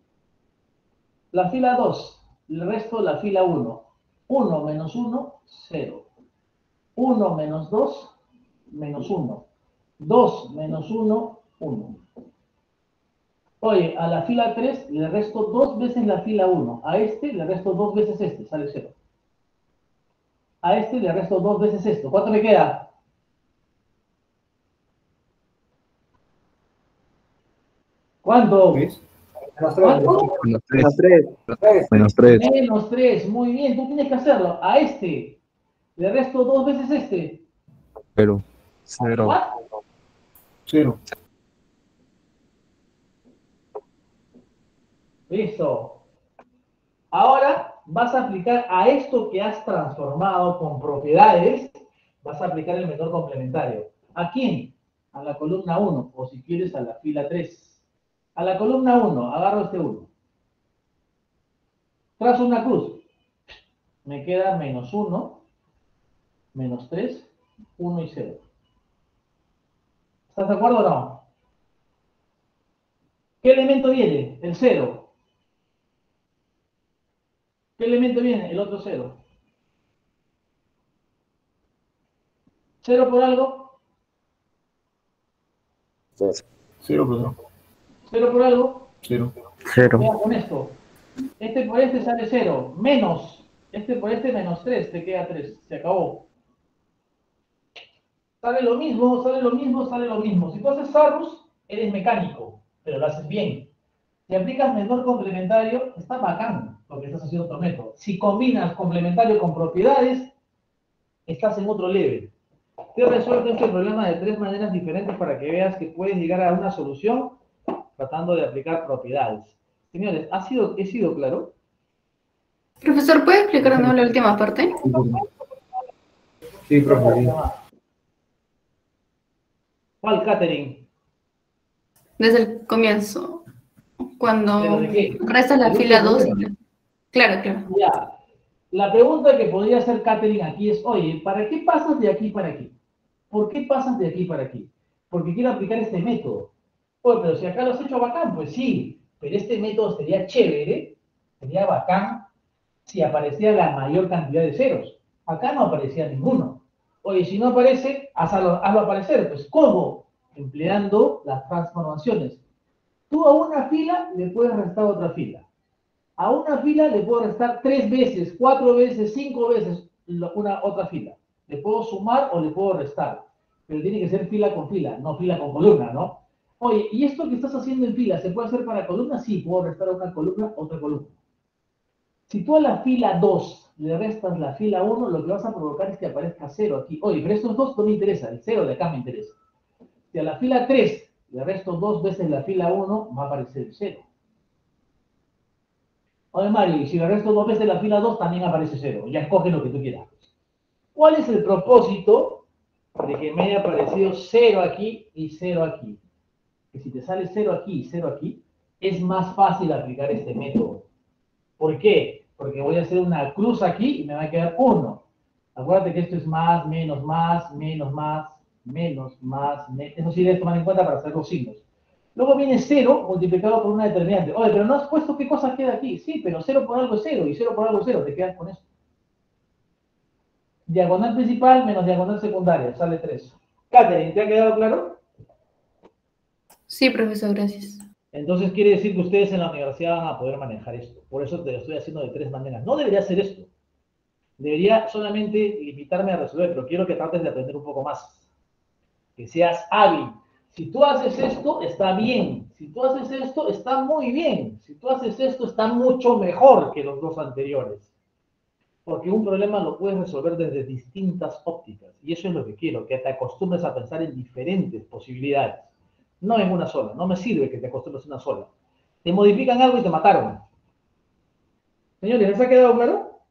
La fila 2, le resto la fila 1. 1 menos 1, 0. 1 menos 2, menos 1. 2 menos 1, 1. Oye, a la fila 3 le resto 2 veces la fila 1. A este le resto 2 veces este, sale 0. A este le resto 2 veces esto. ¿Cuánto me queda? ¿Cuánto? ¿Ves? ¿Cuánto? Menos Menos 3. 3. Menos 3. Menos 3. Muy bien, tú tienes que hacerlo. A este le resto 2 veces este. 0. 0. ¿Cuánto? 0. Listo. Ahora vas a aplicar a esto que has transformado con propiedades, vas a aplicar el menor complementario. ¿A quién? A la columna 1, o si quieres a la fila 3. A la columna 1, agarro este 1. Trazo una cruz. Me queda menos 1, menos 3, 1 y 0. ¿Estás de acuerdo o no? ¿Qué elemento viene? El 0. ¿Qué elemento viene? El otro 0. ¿0 por algo? 0. 0, perdón. ¿0 por algo? 0. 0. Vea con esto. Este por este sale 0. Menos. Este por este menos 3. Te queda 3. Se acabó. Sale lo mismo, sale lo mismo, sale lo mismo. Si tú haces Sarrus, eres mecánico, pero lo haces bien. Si aplicas menor complementario, está bacán, porque estás haciendo otro método. Si combinas complementario con propiedades, estás en otro level. Te he resuelto este problema de 3 maneras diferentes para que veas que puedes llegar a una solución tratando de aplicar propiedades. Señores, ¿he sido claro? Profesor, ¿puede explicarnos la última parte? Sí, profe. Sí. ¿Cuál, Catherine? Desde el comienzo, cuando ¿Pero de qué? resta la ¿El fila último 2. Claro, claro. Ya. La pregunta que podría hacer Catherine aquí es, oye, ¿para qué pasas de aquí para aquí? ¿Por qué pasas de aquí para aquí? Porque quiero aplicar este método. Oye, pero si acá lo has hecho bacán, pues sí, pero este método sería chévere, sería bacán, si aparecía la mayor cantidad de ceros. Acá no aparecía ninguno. Oye, si no aparece, hazlo aparecer. Pues, ¿cómo? Empleando las transformaciones. Tú a una fila le puedes restar otra fila. A una fila le puedo restar 3 veces, 4 veces, 5 veces una otra fila. Le puedo sumar o le puedo restar. pero tiene que ser fila con fila, no fila con columna, ¿no? Oye, ¿y esto que estás haciendo en fila se puede hacer para columna? Sí, puedo restar una columna, otra columna. Si tú a la fila 2 le restas la fila 1, lo que vas a provocar es que aparezca 0 aquí. Oye, pero estos dos no me interesan, el 0 de acá me interesa. Si a la fila 3 le resto 2 veces la fila 1, va a aparecer el 0. Oye, Mario, y si le resto 2 veces la fila 2, también aparece 0. Ya escoge lo que tú quieras. ¿Cuál es el propósito de que me haya aparecido 0 aquí y 0 aquí? Que si te sale 0 aquí y 0 aquí, es más fácil aplicar este método. ¿Por qué? Porque voy a hacer una cruz aquí y me va a quedar 1. Acuérdate que esto es más, menos, más, menos, más, menos, más, menos. Eso sí debes tomar en cuenta para hacer los signos. Luego viene 0 multiplicado por una determinante. Oye, pero no has puesto qué cosa queda aquí. Sí, pero 0 por algo es 0 y 0 por algo es 0. Te quedas con eso. Diagonal principal menos diagonal secundaria. Sale 3. Catherine, ¿te ha quedado claro? Sí, profesor, gracias. Entonces quiere decir que ustedes en la universidad van a poder manejar esto. Por eso te lo estoy haciendo de 3 maneras. No debería hacer esto. Debería solamente limitarme a resolver, pero quiero que trates de aprender un poco más. Que seas hábil. Si tú haces esto, está bien. Si tú haces esto, está muy bien. Si tú haces esto, está mucho mejor que los dos anteriores. Porque un problema lo puedes resolver desde distintas ópticas. Y eso es lo que quiero, que te acostumbres a pensar en diferentes posibilidades. No en una sola. No me sirve que te acostumbres a una sola. Te modifican algo y te mataron. Señores, ¿les ha quedado claro?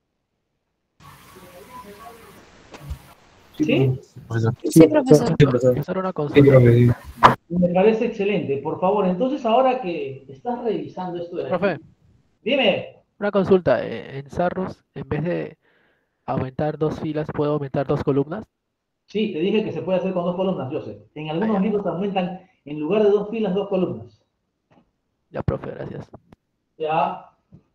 ¿Sí? Profesor. Sí, profesor. Sí, profesor. Hacer una Sí, consulta. profe. Me parece excelente. Por favor, entonces ahora que estás revisando esto de aquí, Profe, dime. una consulta. En Sarrus, en vez de aumentar dos filas, ¿puedo aumentar dos columnas? Sí, te dije que se puede hacer con dos columnas, Joseph. En Ah, algunos ya, libros aumentan, en lugar de dos filas, dos columnas. ya, profe, gracias. Ya.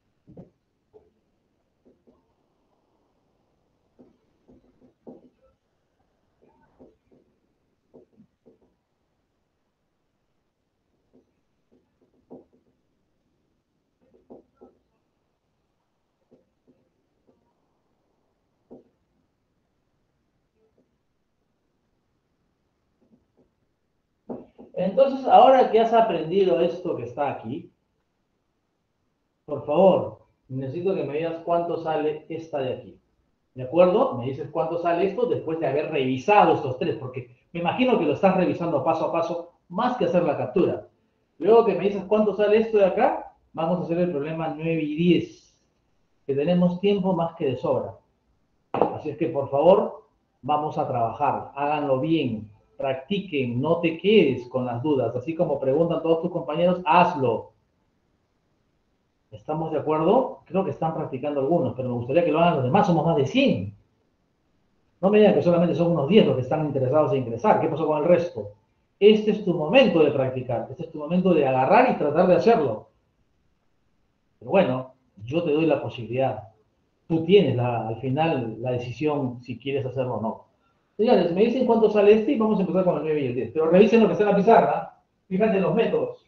Entonces, ahora que has aprendido esto que está aquí, por favor, necesito que me digas cuánto sale esta de aquí. ¿De acuerdo? Me dices cuánto sale esto después de haber revisado estos tres, porque me imagino que lo estás revisando paso a paso, más que hacer la captura. Luego que me dices cuánto sale esto de acá, vamos a hacer el problema 9 y 10, que tenemos tiempo más que de sobra. Así es que, por favor, vamos a trabajar, háganlo bien, practiquen, no te quedes con las dudas, así como preguntan todos tus compañeros, hazlo. ¿Estamos de acuerdo? Creo que están practicando algunos, pero me gustaría que lo hagan los demás, somos más de 100. No me digan que solamente son unos 10 los que están interesados en ingresar. ¿Qué pasó con el resto? Este es tu momento de practicar, este es tu momento de agarrar y tratar de hacerlo. Pero bueno, yo te doy la posibilidad. Tú tienes al final la decisión si quieres hacerlo o no. Señores, me dicen cuánto sale este y vamos a empezar con el 9 y el 10. Pero revisen lo que está en la pizarra. Fíjate en los métodos.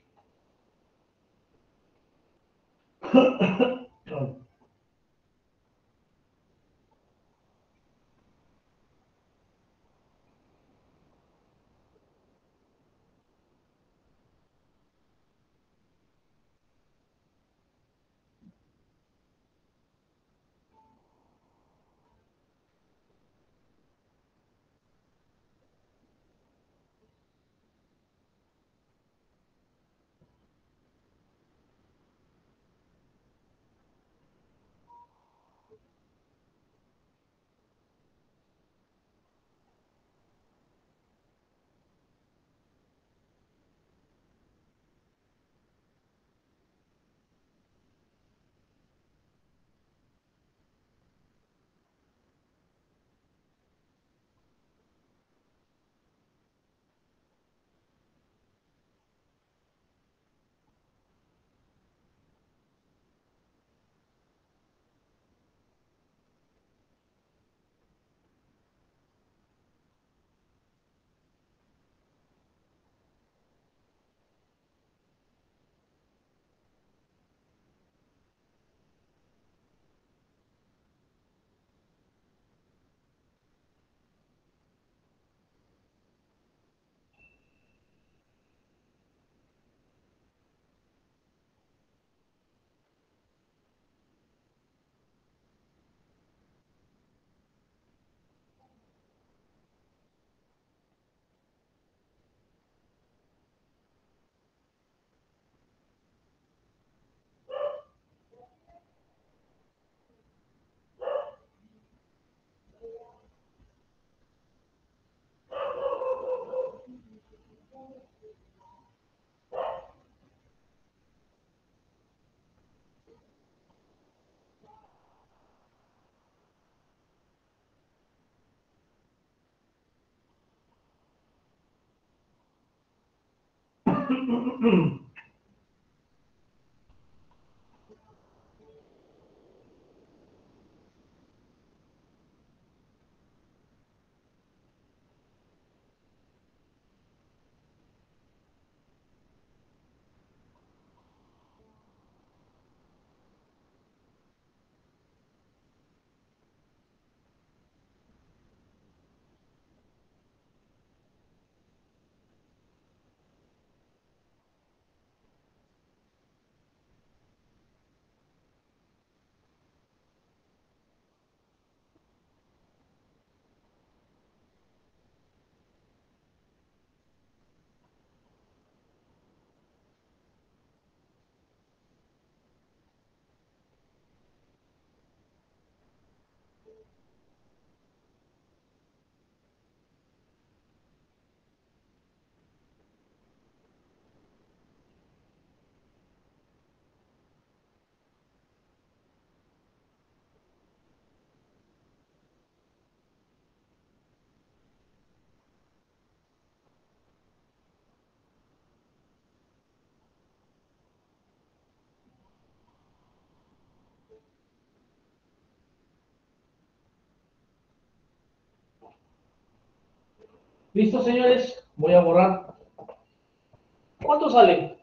¿Listo, señores? Voy a borrar. ¿Cuánto sale?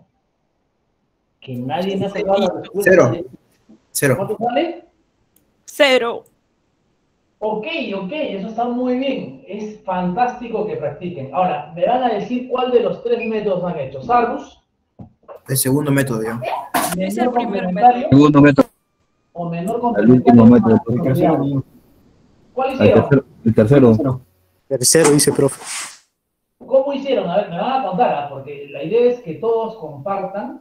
Que nadie me ha sacado la respuesta. Cero. Cero. ¿Cuánto sale? 0. Ok, eso está muy bien. Es fantástico que practiquen. Ahora, me van a decir cuál de los tres métodos han hecho. Sargus, El segundo método ya. Es el menor primer complementario Segundo método. o menor El último complementario. método. El tercero, niño. ¿Cuál hicieron? El tercero. Tercero. Tercero, dice profe. ¿Cómo hicieron? A ver, me van a contar, porque la idea es que todos compartan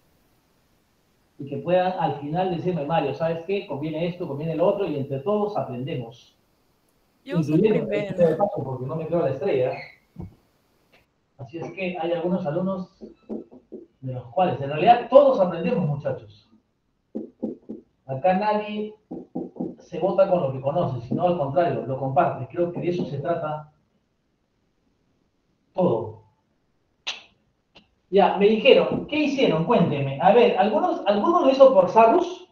y que puedan al final decirme, Mario, ¿sabes qué? Conviene esto, conviene lo otro, y entre todos aprendemos. Yo uso el Incluyendo primero. este de paso, porque no me quedo a la estrella. Así es que hay algunos alumnos de los cuales, en realidad, todos aprendemos, muchachos. Acá nadie se vota con lo que conoce, sino al contrario, lo comparte. Creo que de eso se trata todo. Ya, me dijeron, ¿qué hicieron? Cuéntenme. A ver, ¿algunos lo hizo por Sarus?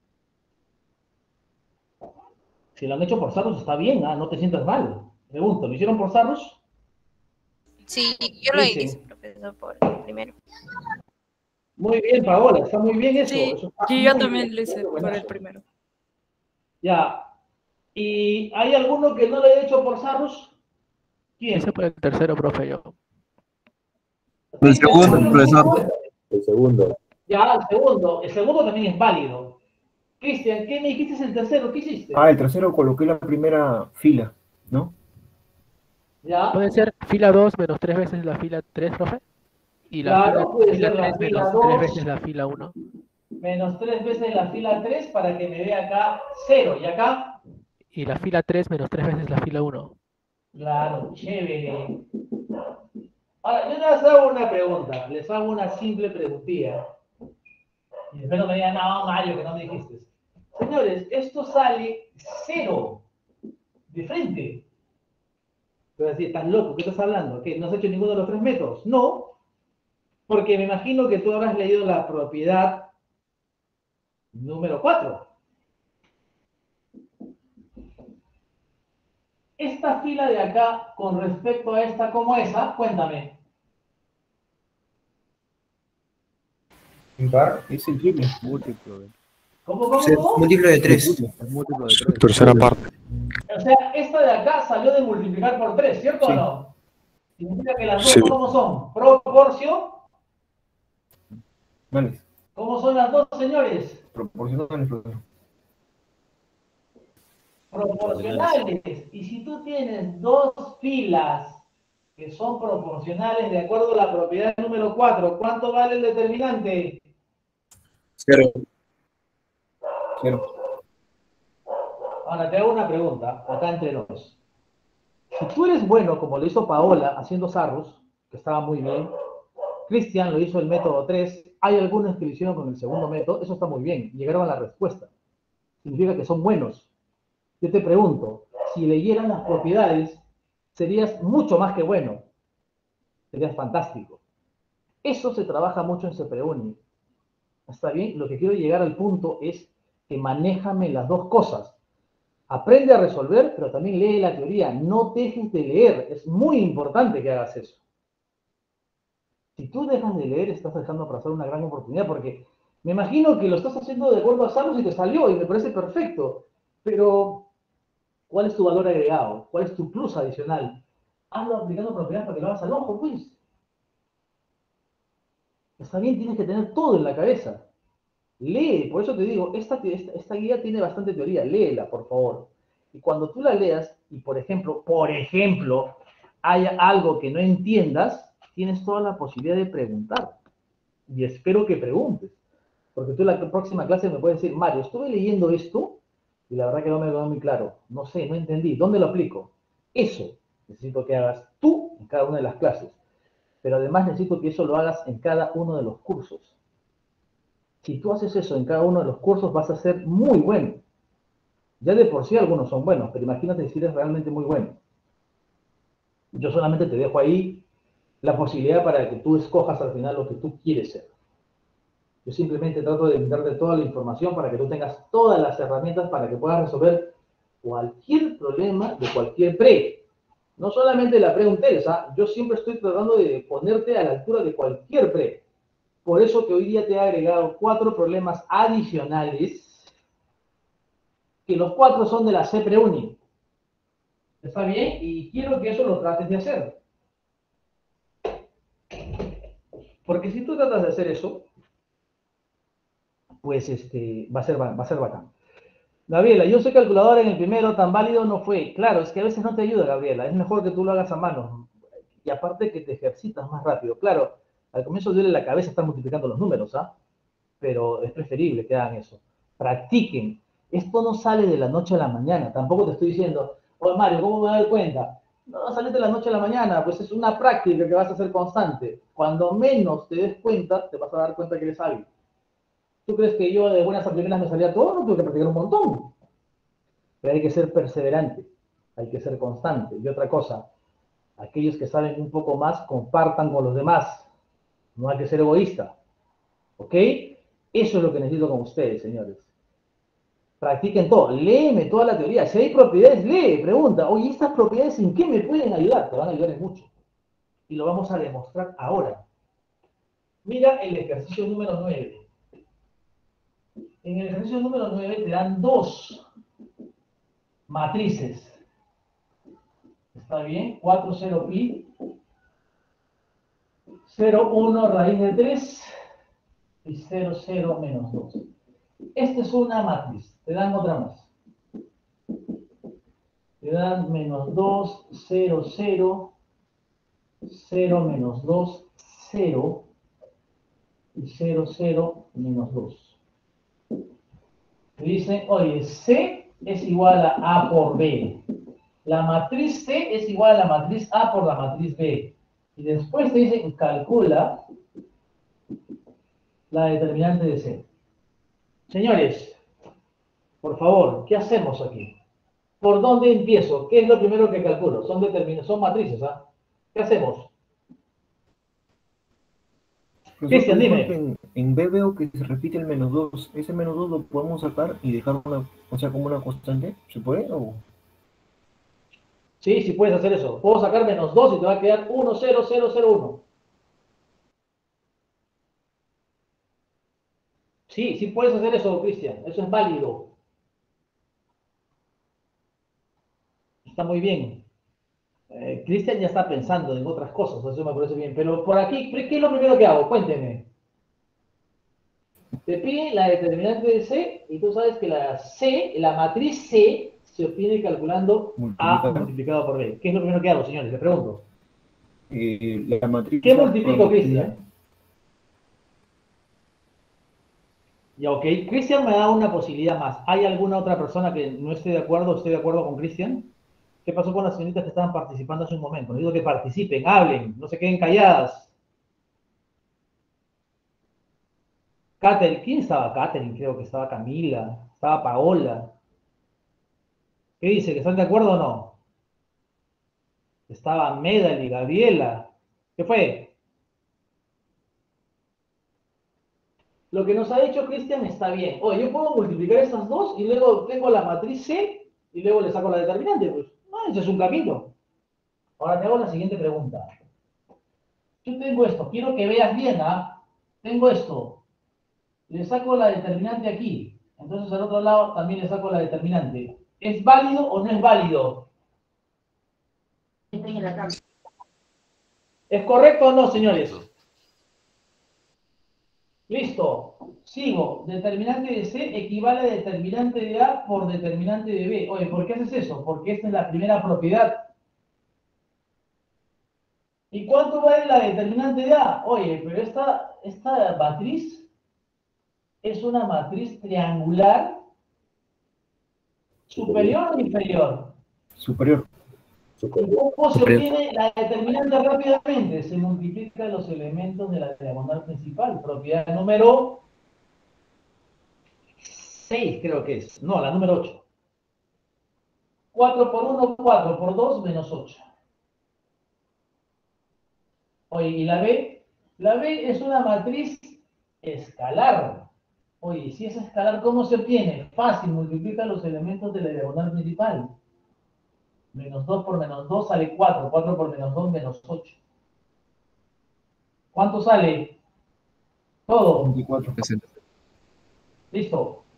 Si lo han hecho por Sarus está bien, no te sientas mal. Pregunto, ¿lo hicieron por Sarus? Sí, yo lo Dicen. hice, profesor, por el primero. Muy bien, Paola, está muy bien eso. Sí, Eso está y yo muy también bien. lo hice por el Buenazo. primero. Ya. ¿Y hay alguno que no lo haya hecho por Sarus? ¿Quién? Ese fue el tercero, profe, yo. El segundo, profesor. El segundo. Ya, el segundo. El segundo también es válido. Cristian, ¿qué me dijiste el tercero? ¿Qué hiciste? Ah, el tercero coloqué la primera fila, ¿no? Ya. Puede ser fila 2 menos 3 veces la fila 3, profe. Y la Claro, puede fila ser la 3 fila menos 2. 3 veces la fila 1. Menos 3 veces la fila 3 para que me dé acá 0. ¿Y acá? Y la fila 3 menos 3 veces la fila 1. Claro, chévere. Ahora, yo les hago una pregunta. Les hago una simple preguntilla. Y después no me digan, no, Mario, que no me dijiste. Señores, esto sale 0 de frente. Pero así, ¿estás loco? ¿Qué estás hablando? ¿Qué? ¿No has hecho ninguno de los tres métodos? No, porque me imagino que tú habrás leído la propiedad número 4. Esta fila de acá, con respecto a esta como esa, cuéntame. Impar es el triple. Múltiplo. ¿Cómo? Múltiplo de 3. Es múltiplo de 3. Tercera parte. O sea, esta de acá salió de multiplicar por 3, ¿cierto o Sí. no? Significa que las dos, Sí. ¿cómo son? Proporción. Vale. ¿Cómo son las dos, señores? Proporcionales, profesor. Proporcionales. Y si tú tienes dos filas que son proporcionales de acuerdo a la propiedad número 4, ¿cuánto vale el determinante? 0. Cero. Ahora te hago una pregunta, acá entre nos. Si tú eres bueno, como lo hizo Paola haciendo Sarrus, que estaba muy bien, Cristian lo hizo el método 3, hay algunos que lo hicieron con el segundo método, eso está muy bien, llegaron a la respuesta. Significa que son buenos. Yo te pregunto, si leyeran las propiedades, serías mucho más que bueno. Serías fantástico. Eso se trabaja mucho en CPUNI. ¿Está bien? Lo que quiero llegar al punto es que manéjame las dos cosas. Aprende a resolver, pero también lee la teoría. No dejes de leer. Es muy importante que hagas eso. Si tú dejas de leer, estás dejando pasar una gran oportunidad, porque me imagino que lo estás haciendo de acuerdo a Saros y te salió, y me parece perfecto. Pero, ¿cuál es tu valor agregado? ¿Cuál es tu plus adicional? Hazlo aplicando propiedades para que lo hagas al ojo, pues. Está bien, tienes que tener todo en la cabeza. Lee, por eso te digo, esta guía tiene bastante teoría, léela, por favor. Y cuando tú la leas, y por ejemplo, haya algo que no entiendas, tienes toda la posibilidad de preguntar. Y espero que preguntes. Porque tú en la próxima clase me puedes decir, Mario, estuve leyendo esto, y la verdad que no me quedó muy claro. No sé, no entendí. ¿Dónde lo aplico? Eso necesito que hagas tú en cada una de las clases. Pero además necesito que eso lo hagas en cada uno de los cursos. Si tú haces eso en cada uno de los cursos, vas a ser muy bueno. Ya de por sí algunos son buenos, pero imagínate si eres realmente muy bueno. Yo solamente te dejo ahí la posibilidad para que tú escojas al final lo que tú quieres ser. Yo simplemente trato de brindarte toda la información para que tú tengas todas las herramientas para que puedas resolver cualquier problema de cualquier pre. No solamente la pre Untelsa, yo siempre estoy tratando de ponerte a la altura de cualquier pre. Por eso que hoy día te he agregado 4 problemas adicionales, que los 4 son de la CPRUNI. ¿Está bien? Y quiero que eso lo trates de hacer. Porque si tú tratas de hacer eso, pues va a ser bacán. Gabriela, yo soy calculadora en el primero, tan válido no fue. Claro, es que a veces no te ayuda, Gabriela. Es mejor que tú lo hagas a mano. Y aparte que te ejercitas más rápido. Claro, al comienzo duele la cabeza estar multiplicando los números, ¿ah? Pero es preferible que hagan eso. Practiquen. Esto no sale de la noche a la mañana. Tampoco te estoy diciendo, oye Mario, ¿cómo me doy cuenta? No sale de la noche a la mañana, pues es una práctica que vas a hacer constante. Cuando menos te des cuenta, te vas a dar cuenta que eres hábil. ¿Tú crees que yo de buenas a primeras me salía todo? No, tuve que practicar un montón. Pero hay que ser perseverante, hay que ser constante. Y otra cosa, aquellos que saben un poco más, compartan con los demás. No hay que ser egoísta. ¿Ok? Eso es lo que necesito con ustedes, señores. Practiquen todo. Léeme toda la teoría. Si hay propiedades, lee, pregunta. Oye, ¿estas propiedades en qué me pueden ayudar? Te van a ayudar en mucho. Y lo vamos a demostrar ahora. Mira el ejercicio número 9. En el ejercicio número 9 te dan 2 matrices. ¿Está bien? 4, 0, pi. 0, 1, raíz de 3. Y 0, 0, menos 2. Esta es una matriz. Te dan otra más. Te dan menos 2, 0, 0. 0, menos 2, 0. Y 0, 0, menos 2. Te dicen, oye, C es igual a A por B. La matriz C es igual a la matriz A por la matriz B. Y después te dicen, calcula la determinante de C. Señores, por favor, ¿qué hacemos aquí? ¿Por dónde empiezo? ¿Qué es lo primero que calculo? Son matrices, ¿ah? ¿Qué hacemos? Cristian, dime. En B veo que se repite el menos 2. ¿Ese menos 2 lo podemos sacar y dejar como una constante? ¿Se puede? ¿O? Sí, sí puedes hacer eso. Puedo sacar menos 2 y te va a quedar 1, 0, 0, 0, 1. Sí, sí puedes hacer eso, Cristian. Eso es válido. Está muy bien. Cristian ya está pensando en otras cosas, eso me parece bien. Pero por aquí, ¿qué es lo primero que hago? Cuénteme. Te pide la determinante de C y tú sabes que la matriz C se obtiene calculando A multiplicado por B. ¿Qué es lo primero que hago, señores? Le pregunto. La matriz ¿Qué multiplico, Cristian? Ya, ok. Cristian me da una posibilidad más. ¿Hay alguna otra persona que no esté de acuerdo o esté de acuerdo con Cristian? ¿Qué pasó con las señoritas que estaban participando hace un momento? Necesito que participen, hablen, no se queden calladas. Catherine, ¿quién estaba? Catherine, creo que estaba Camila, estaba Paola. ¿Qué dice? ¿Que están de acuerdo o no? Estaba Medali, Gabriela. ¿Qué fue? Lo que nos ha dicho Cristian está bien. Oye, yo puedo multiplicar estas dos y luego tengo la matriz C y luego le saco la determinante. Pues, no, ese es un camino. Ahora te hago la siguiente pregunta. Yo tengo esto, quiero que veas bien, ¿ah? Tengo esto. Le saco la determinante aquí. Entonces al otro lado también le saco la determinante. ¿Es válido o no es válido? ¿Es correcto o no, señores? Listo. Sigo. Determinante de C equivale a determinante de A por determinante de B. Oye, ¿por qué haces eso? Porque esta es la primera propiedad. ¿Y cuánto vale la determinante de A? Oye, pero esta matriz es una matriz triangular superior o inferior. Superior. ¿Cómo se obtiene la determinante rápidamente? Se multiplican los elementos de la diagonal principal. Propiedad número 6, creo que es. No, la número 8. 4 por 1, 4 por 2, menos 8. Oye, ¿y la B? La B es una matriz escalar. Oye, si es escalar, ¿cómo se obtiene? Fácil, multiplica los elementos de la diagonal principal. Menos 2 por menos 2 sale 4. 4 por menos 2, menos 8. ¿Cuánto sale? Todo. 24. Listo.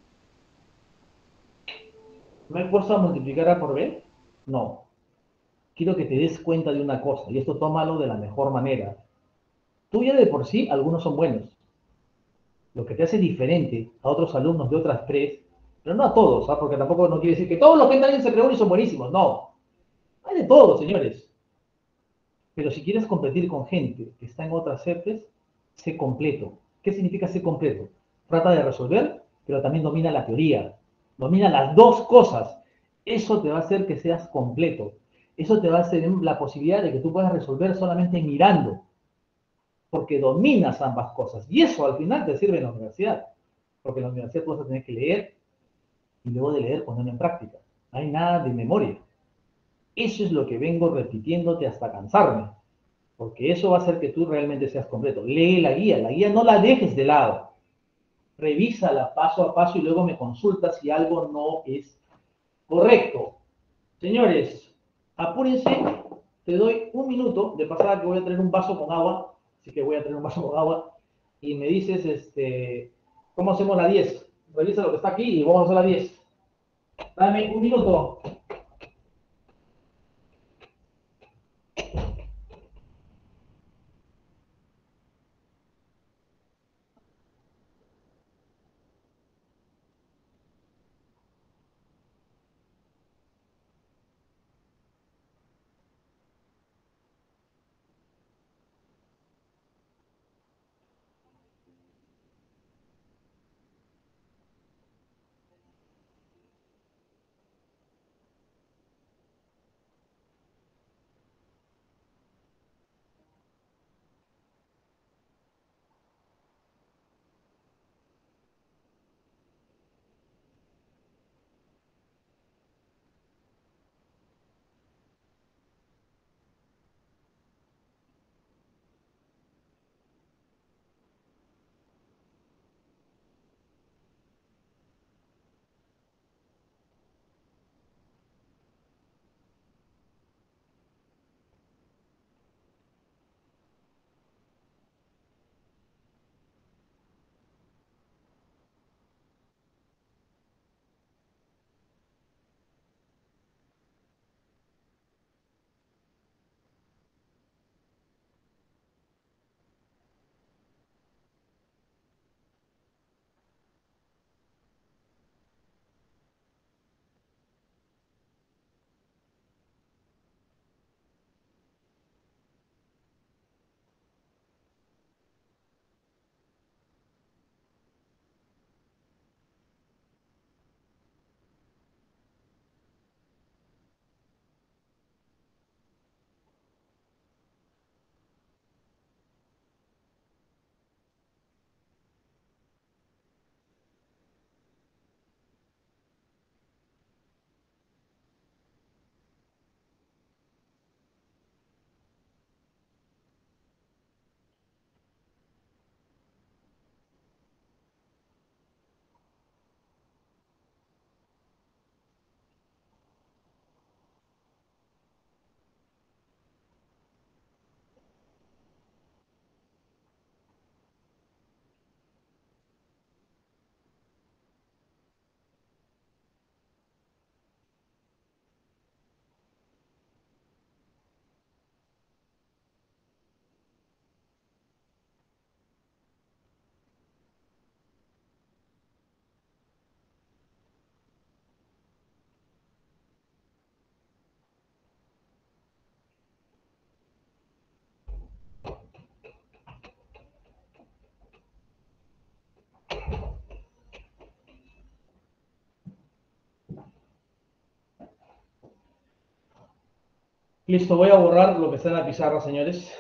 ¿Me he puesto a multiplicar A por B? No. Quiero que te des cuenta de una cosa, y esto tómalo de la mejor manera. Tú ya de por sí, algunos son buenos. Lo que te hace diferente a otros alumnos de otras tres, pero no a todos, ¿ah? Porque tampoco no quiere decir que todos los que entran en ese reúnen son buenísimos. No. Hay de todos, señores. Pero si quieres competir con gente que está en otras CEPES, sé completo. ¿Qué significa ser completo? Trata de resolver, pero también domina la teoría. Domina las dos cosas. Eso te va a hacer que seas completo. Eso te va a hacer la posibilidad de que tú puedas resolver solamente mirando. Porque dominas ambas cosas. Y eso al final te sirve en la universidad. Porque en la universidad tú vas a tener que leer y luego de leer ponerlo en práctica. No hay nada de memoria. Eso es lo que vengo repitiéndote hasta cansarme. Porque eso va a hacer que tú realmente seas completo. Lee la guía no la dejes de lado. Revísala paso a paso y luego me consultas si algo no es correcto. Señores, apúrense, te doy un minuto, de pasada que voy a traer un vaso con agua, así que voy a traer un vaso con agua, y me dices, ¿cómo hacemos la 10? Revisa lo que está aquí y vamos a hacer la 10. Dame un minuto. Listo, voy a borrar lo que está en la pizarra, señores.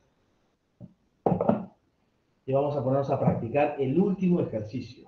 Y vamos a ponernos a practicar el último ejercicio.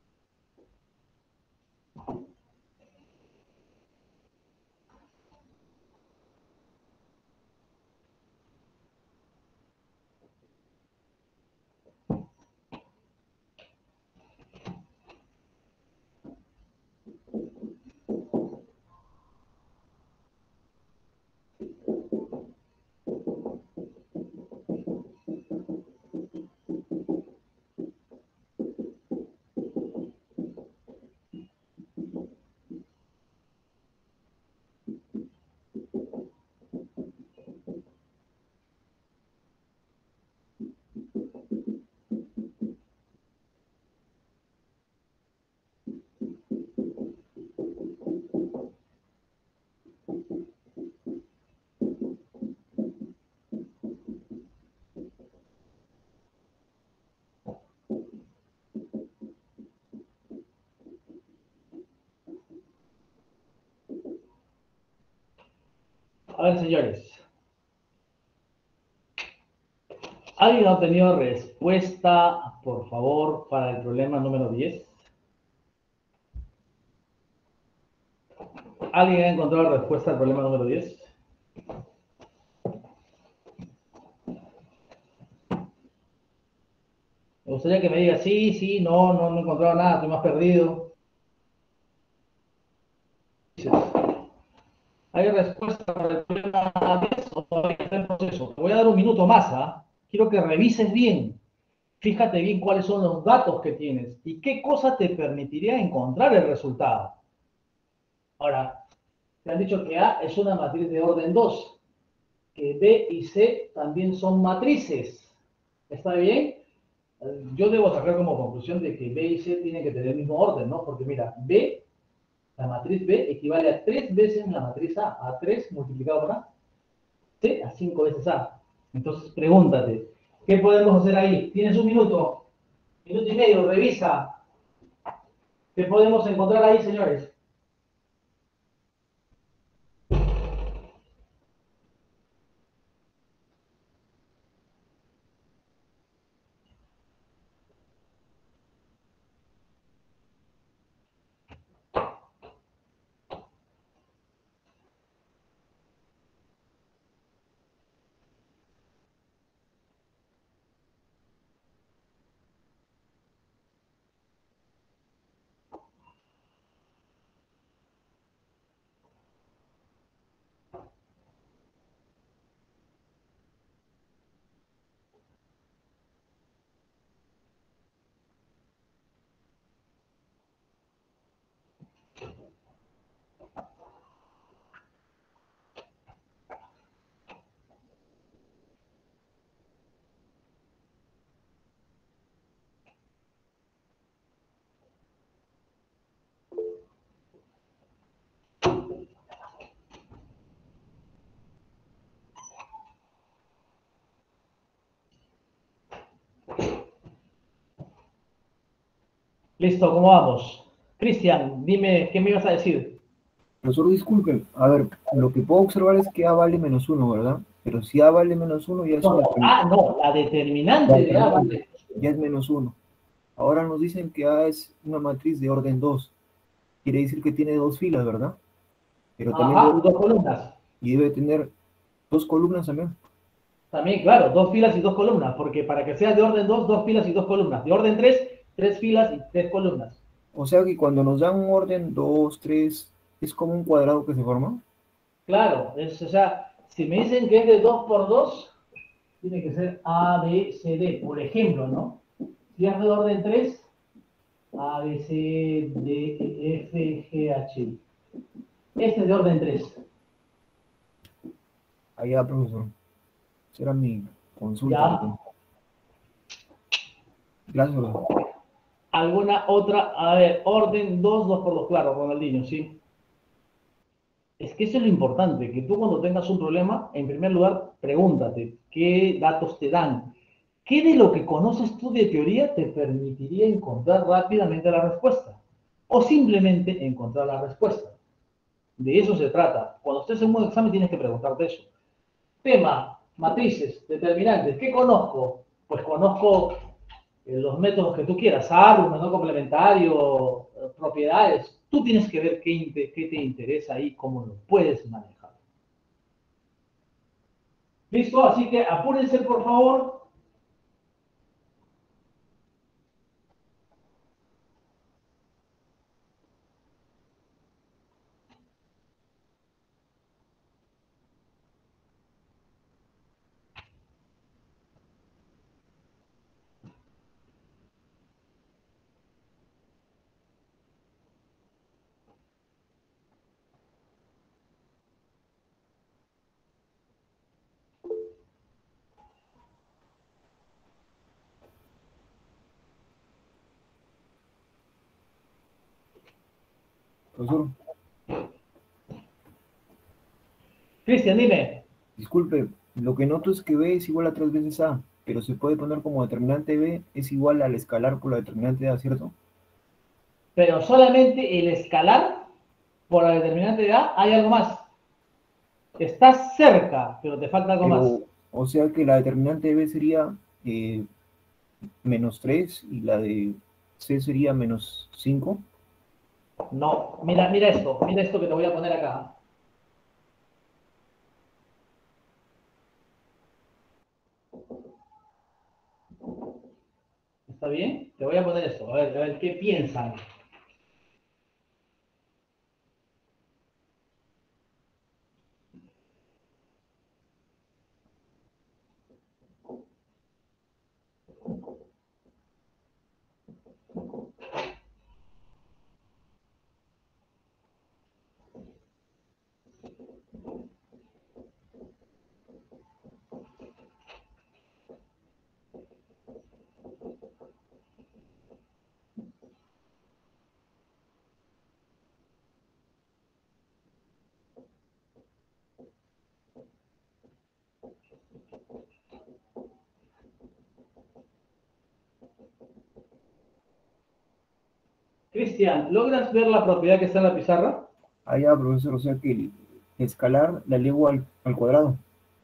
A ver, señores. ¿Alguien ha obtenido respuesta, por favor, para el problema número 10? ¿Alguien ha encontrado la respuesta al problema número 10? Me gustaría que me diga sí, sí, no, no he encontrado nada, estoy más perdido. ¿Hay respuesta para el problema 10 o todavía está en proceso? Te voy a dar un minuto más, ¿ah? Quiero que revises bien. Fíjate bien cuáles son los datos que tienes y qué cosa te permitiría encontrar el resultado. Ahora, te han dicho que A es una matriz de orden 2, que B y C también son matrices. ¿Está bien? Yo debo sacar como conclusión de que B y C tienen que tener el mismo orden, ¿no? Porque mira, B, la matriz B equivale a 3 veces la matriz A 3 multiplicado por A, C a 5 veces A. Entonces, pregúntate, ¿qué podemos hacer ahí? Tienes un minuto, minuto y medio, revisa. ¿Qué podemos encontrar ahí, señores? Listo, ¿cómo vamos? Cristian, dime, ¿qué me ibas a decir? Profesor, disculpen, a ver, lo que puedo observar es que A vale menos 1, ¿verdad? Pero si A vale menos 1 ya es No, una no, la determinante de A vale. ya es menos 1. Ahora nos dicen que A es una matriz de orden 2. Quiere decir que tiene 2 filas, ¿verdad? Pero también Ajá, 2 columnas. y debe tener 2 columnas también. También, claro, 2 filas y 2 columnas, porque para que sea de orden 2, 2 filas y 2 columnas. De orden 3, 3 filas y 3 columnas. O sea que cuando nos dan un orden 2, 3, es como un cuadrado que se forma. Claro, o sea, si me dicen que es de 2 por 2, tiene que ser A, B, C, D, por ejemplo, ¿no? Si es de orden 3, A, B, C, D, E, F, G, H, I. Este es de orden 3. Allá, profesor. Esa era mi consulta. Ya. Gracias, profesor. ¿Alguna otra? A ver, orden 2, 2 por 2, claro, Ronaldinho, sí. Es que eso es lo importante, que tú cuando tengas un problema, en primer lugar, pregúntate, ¿qué datos te dan? ¿Qué de lo que conoces tú de teoría te permitiría encontrar rápidamente la respuesta? O simplemente encontrar la respuesta. De eso se trata. Cuando estés en un examen tienes que preguntarte eso. Tema, matrices, determinantes. ¿Qué conozco? Pues conozco los métodos que tú quieras, ARU, método complementario, propiedades. Tú tienes que ver qué te interesa y cómo lo puedes manejar. ¿Listo? Así que apúrense, por favor. Profesor, Cristian, dime. disculpe, lo que noto es que B es igual a 3 veces A, pero se puede poner como determinante B es igual al escalar por la determinante de A, ¿cierto? Pero solamente el escalar por la determinante de A, hay algo más. Estás cerca, pero te falta algo más. O sea que la determinante de B sería menos 3 y la de C sería menos 5. No, mira esto que te voy a poner acá. ¿Está bien? Te voy a poner esto, a ver qué piensan. Cristian, ¿logras ver la propiedad que está en la pizarra? Ah, ya, profesor, o sea que el escalar la elevo al cuadrado.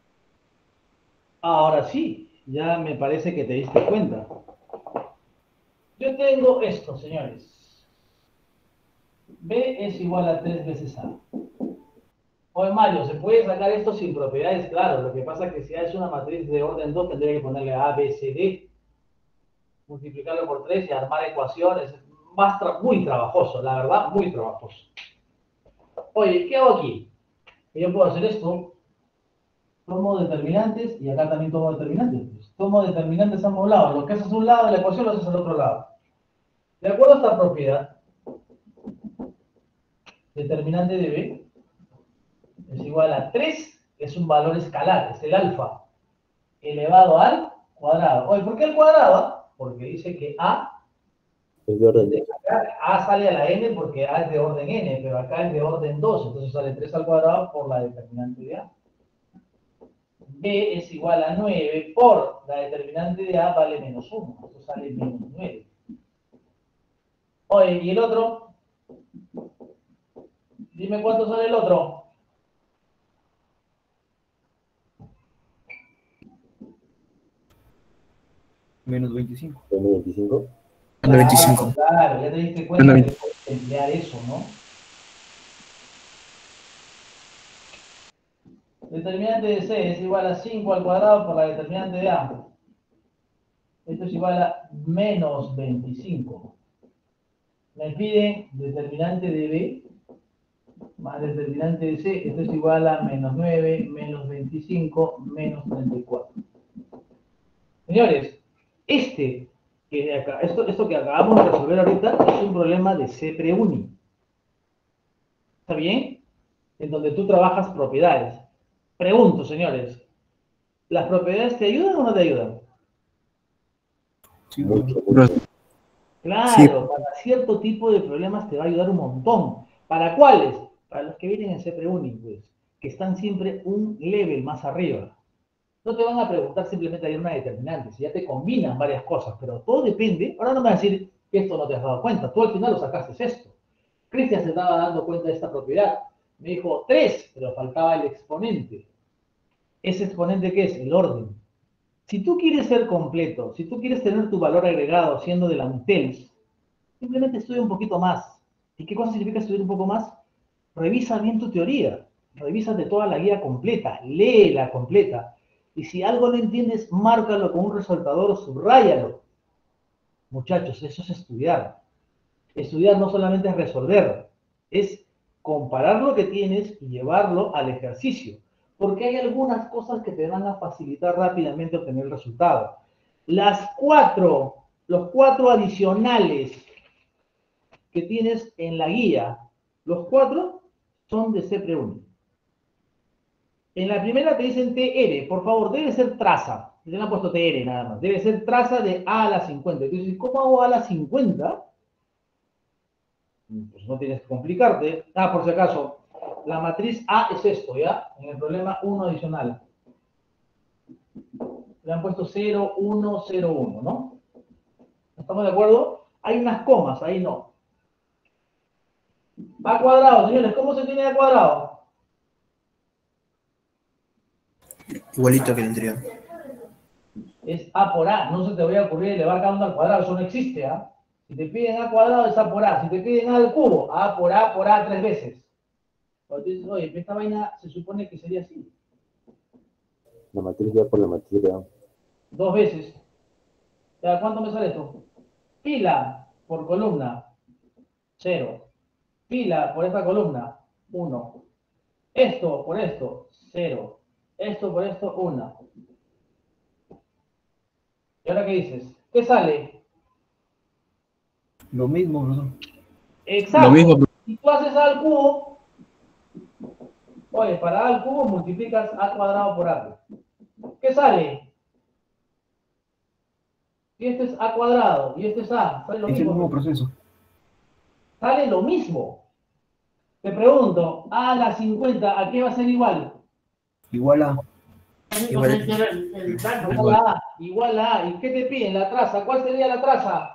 Ahora sí, ya me parece que te diste cuenta. Yo tengo esto, señores. B es igual a 3 veces A. Oye, Mario, ¿se puede sacar esto sin propiedades? Claro, lo que pasa es que si es una matriz de orden 2, tendría que ponerle A, B, C, D. Multiplicarlo por 3 y armar ecuaciones. Muy trabajoso, la verdad, muy trabajoso. Oye, ¿qué hago aquí? Yo puedo hacer esto. Tomo determinantes y acá también tomo determinantes. Pues, tomo determinantes a ambos lados. Lo que haces a un lado de la ecuación lo haces al otro lado. De acuerdo a esta propiedad, determinante de B es igual a 3, es un valor escalar, es el alfa, elevado al cuadrado. Oye, ¿por qué al cuadrado? Porque dice que A, Es de orden 2. A sale a la n porque A es de orden n, pero acá es de orden 2, entonces sale 3 al cuadrado por la determinante de A. B es igual a 9 por la determinante de A vale menos 1, esto sale menos 9. Oye, ¿y el otro? Dime cuánto sale el otro. Menos 25. Menos 25. Menos 25. Claro, ya te diste cuenta que puedes emplear eso, ¿no? Determinante de C es igual a 5 al cuadrado por la determinante de A. Esto es igual a menos 25. Me piden determinante de B más determinante de C. Esto es igual a menos 9, menos 25, menos 34. Señores, esto que acabamos de resolver ahorita es un problema de C preuni. ¿Está bien? En donde tú trabajas propiedades. Pregunto, señores, ¿las propiedades te ayudan o no te ayudan? Sí, Mucho. Claro, Sí. para cierto tipo de problemas te va a ayudar un montón. ¿Para cuáles? Para los que vienen en C preuni, pues, que están siempre un level más arriba. No te van a preguntar simplemente hay una determinante, si ya te combinan varias cosas, pero todo depende. Ahora no me vas a decir que esto no te has dado cuenta, tú al final lo sacaste esto. Cristian se estaba dando cuenta de esta propiedad. Me dijo 3, pero faltaba el exponente. ¿Ese exponente qué es? El orden. Si tú quieres ser completo, si tú quieres tener tu valor agregado siendo de la UNTELS, simplemente estudia un poquito más. ¿Y qué cosa significa estudiar un poco más? Revisa bien tu teoría, revísate toda la guía completa, léela completa. Y si algo no entiendes, márcalo con un resaltador o subráyalo. Muchachos, eso es estudiar. Estudiar no solamente es resolver, es comparar lo que tienes y llevarlo al ejercicio. Porque hay algunas cosas que te van a facilitar rápidamente obtener el resultado. Los 4 adicionales que tienes en la guía, los 4 son de CEPRE-1. En la primera te dicen TR, por favor, debe ser traza. Se le han puesto TR nada más. Debe ser traza de A a la 50. Entonces, ¿cómo hago A a la 50? Pues no tienes que complicarte. Por si acaso, la matriz A es esto, ¿ya? En el problema 1 adicional. Le han puesto 0, 1, 0, 1, ¿no? ¿Estamos de acuerdo? Hay unas comas, ahí no. A cuadrado, señores, ¿cómo se tiene A cuadrado? Igualito que el anterior. Es A por A, no se te vaya a ocurrir elevar cada uno al cuadrado, eso no existe, ¿ah? Si te piden A cuadrado es A por A, si te piden A al cubo, A por A 3 veces. Entonces, oye, esta vaina se supone que sería así. La matriz de A por la matriz de A. 2 veces. ¿Ya cuánto me sale esto? Fila por columna, 0. Fila por esta columna, 1. Esto por esto, 0. Esto por esto, 1. ¿Y ahora qué dices? ¿Qué sale? Lo mismo, profesor. Exacto. Lo mismo. Si tú haces A al cubo, oye, para A al cubo multiplicas A cuadrado por A. ¿Qué sale? Si este es A cuadrado y este es A, sale lo Es el mismo. mismo proceso. Sale lo mismo. Te pregunto, A a la 50, ¿a qué va a ser igual? Igual a Igual a A. ¿Y qué te piden? La traza. ¿Cuál sería la traza?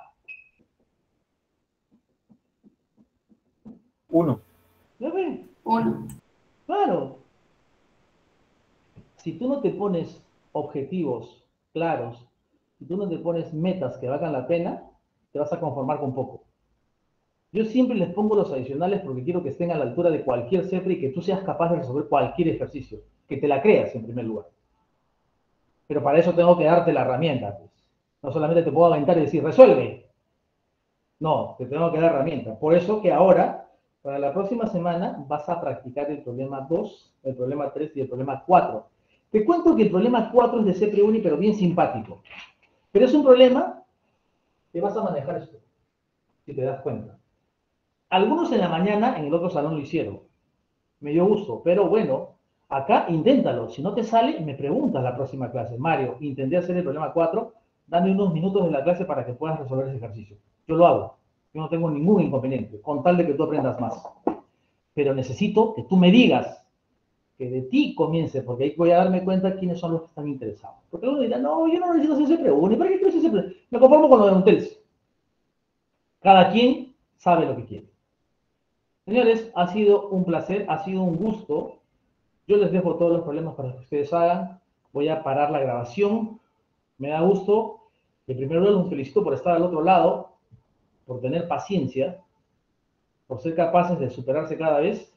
1. ¿Ya ven? 1. Claro. Si tú no te pones objetivos claros, si tú no te pones metas que valgan la pena, te vas a conformar con poco. Yo siempre les pongo los adicionales porque quiero que estén a la altura de cualquier CEPRE y que tú seas capaz de resolver cualquier ejercicio, que te la creas en primer lugar. Pero para eso tengo que darte la herramienta, pues. No solamente te puedo aventar y decir, resuelve. No, te tengo que dar herramienta. Por eso que ahora, para la próxima semana, vas a practicar el problema 2, el problema 3 y el problema 4. Te cuento que el problema 4 es de CEPRE-1, pero bien simpático. Pero es un problema que vas a manejar esto, si te das cuenta. Algunos en la mañana en el otro salón lo hicieron. Me dio gusto, pero bueno, acá inténtalo. Si no te sale, me preguntas la próxima clase. Mario, intenté hacer el problema 4, dame unos minutos de la clase para que puedas resolver ese ejercicio. Yo lo hago. Yo no tengo ningún inconveniente, con tal de que tú aprendas más. Pero necesito que tú me digas, que de ti comience, porque ahí voy a darme cuenta quiénes son los que están interesados. Porque uno dirá, no, yo no necesito hacer CEPRE-1, ¿para qué quiero hacer CEPRE? Me conformo con lo de UNTELS. Cada quien sabe lo que quiere. Señores, ha sido un placer, ha sido un gusto. Yo les dejo todos los problemas para que ustedes hagan. Voy a parar la grabación. Me da gusto. En primer lugar, los felicito por estar al otro lado, por tener paciencia, por ser capaces de superarse cada vez.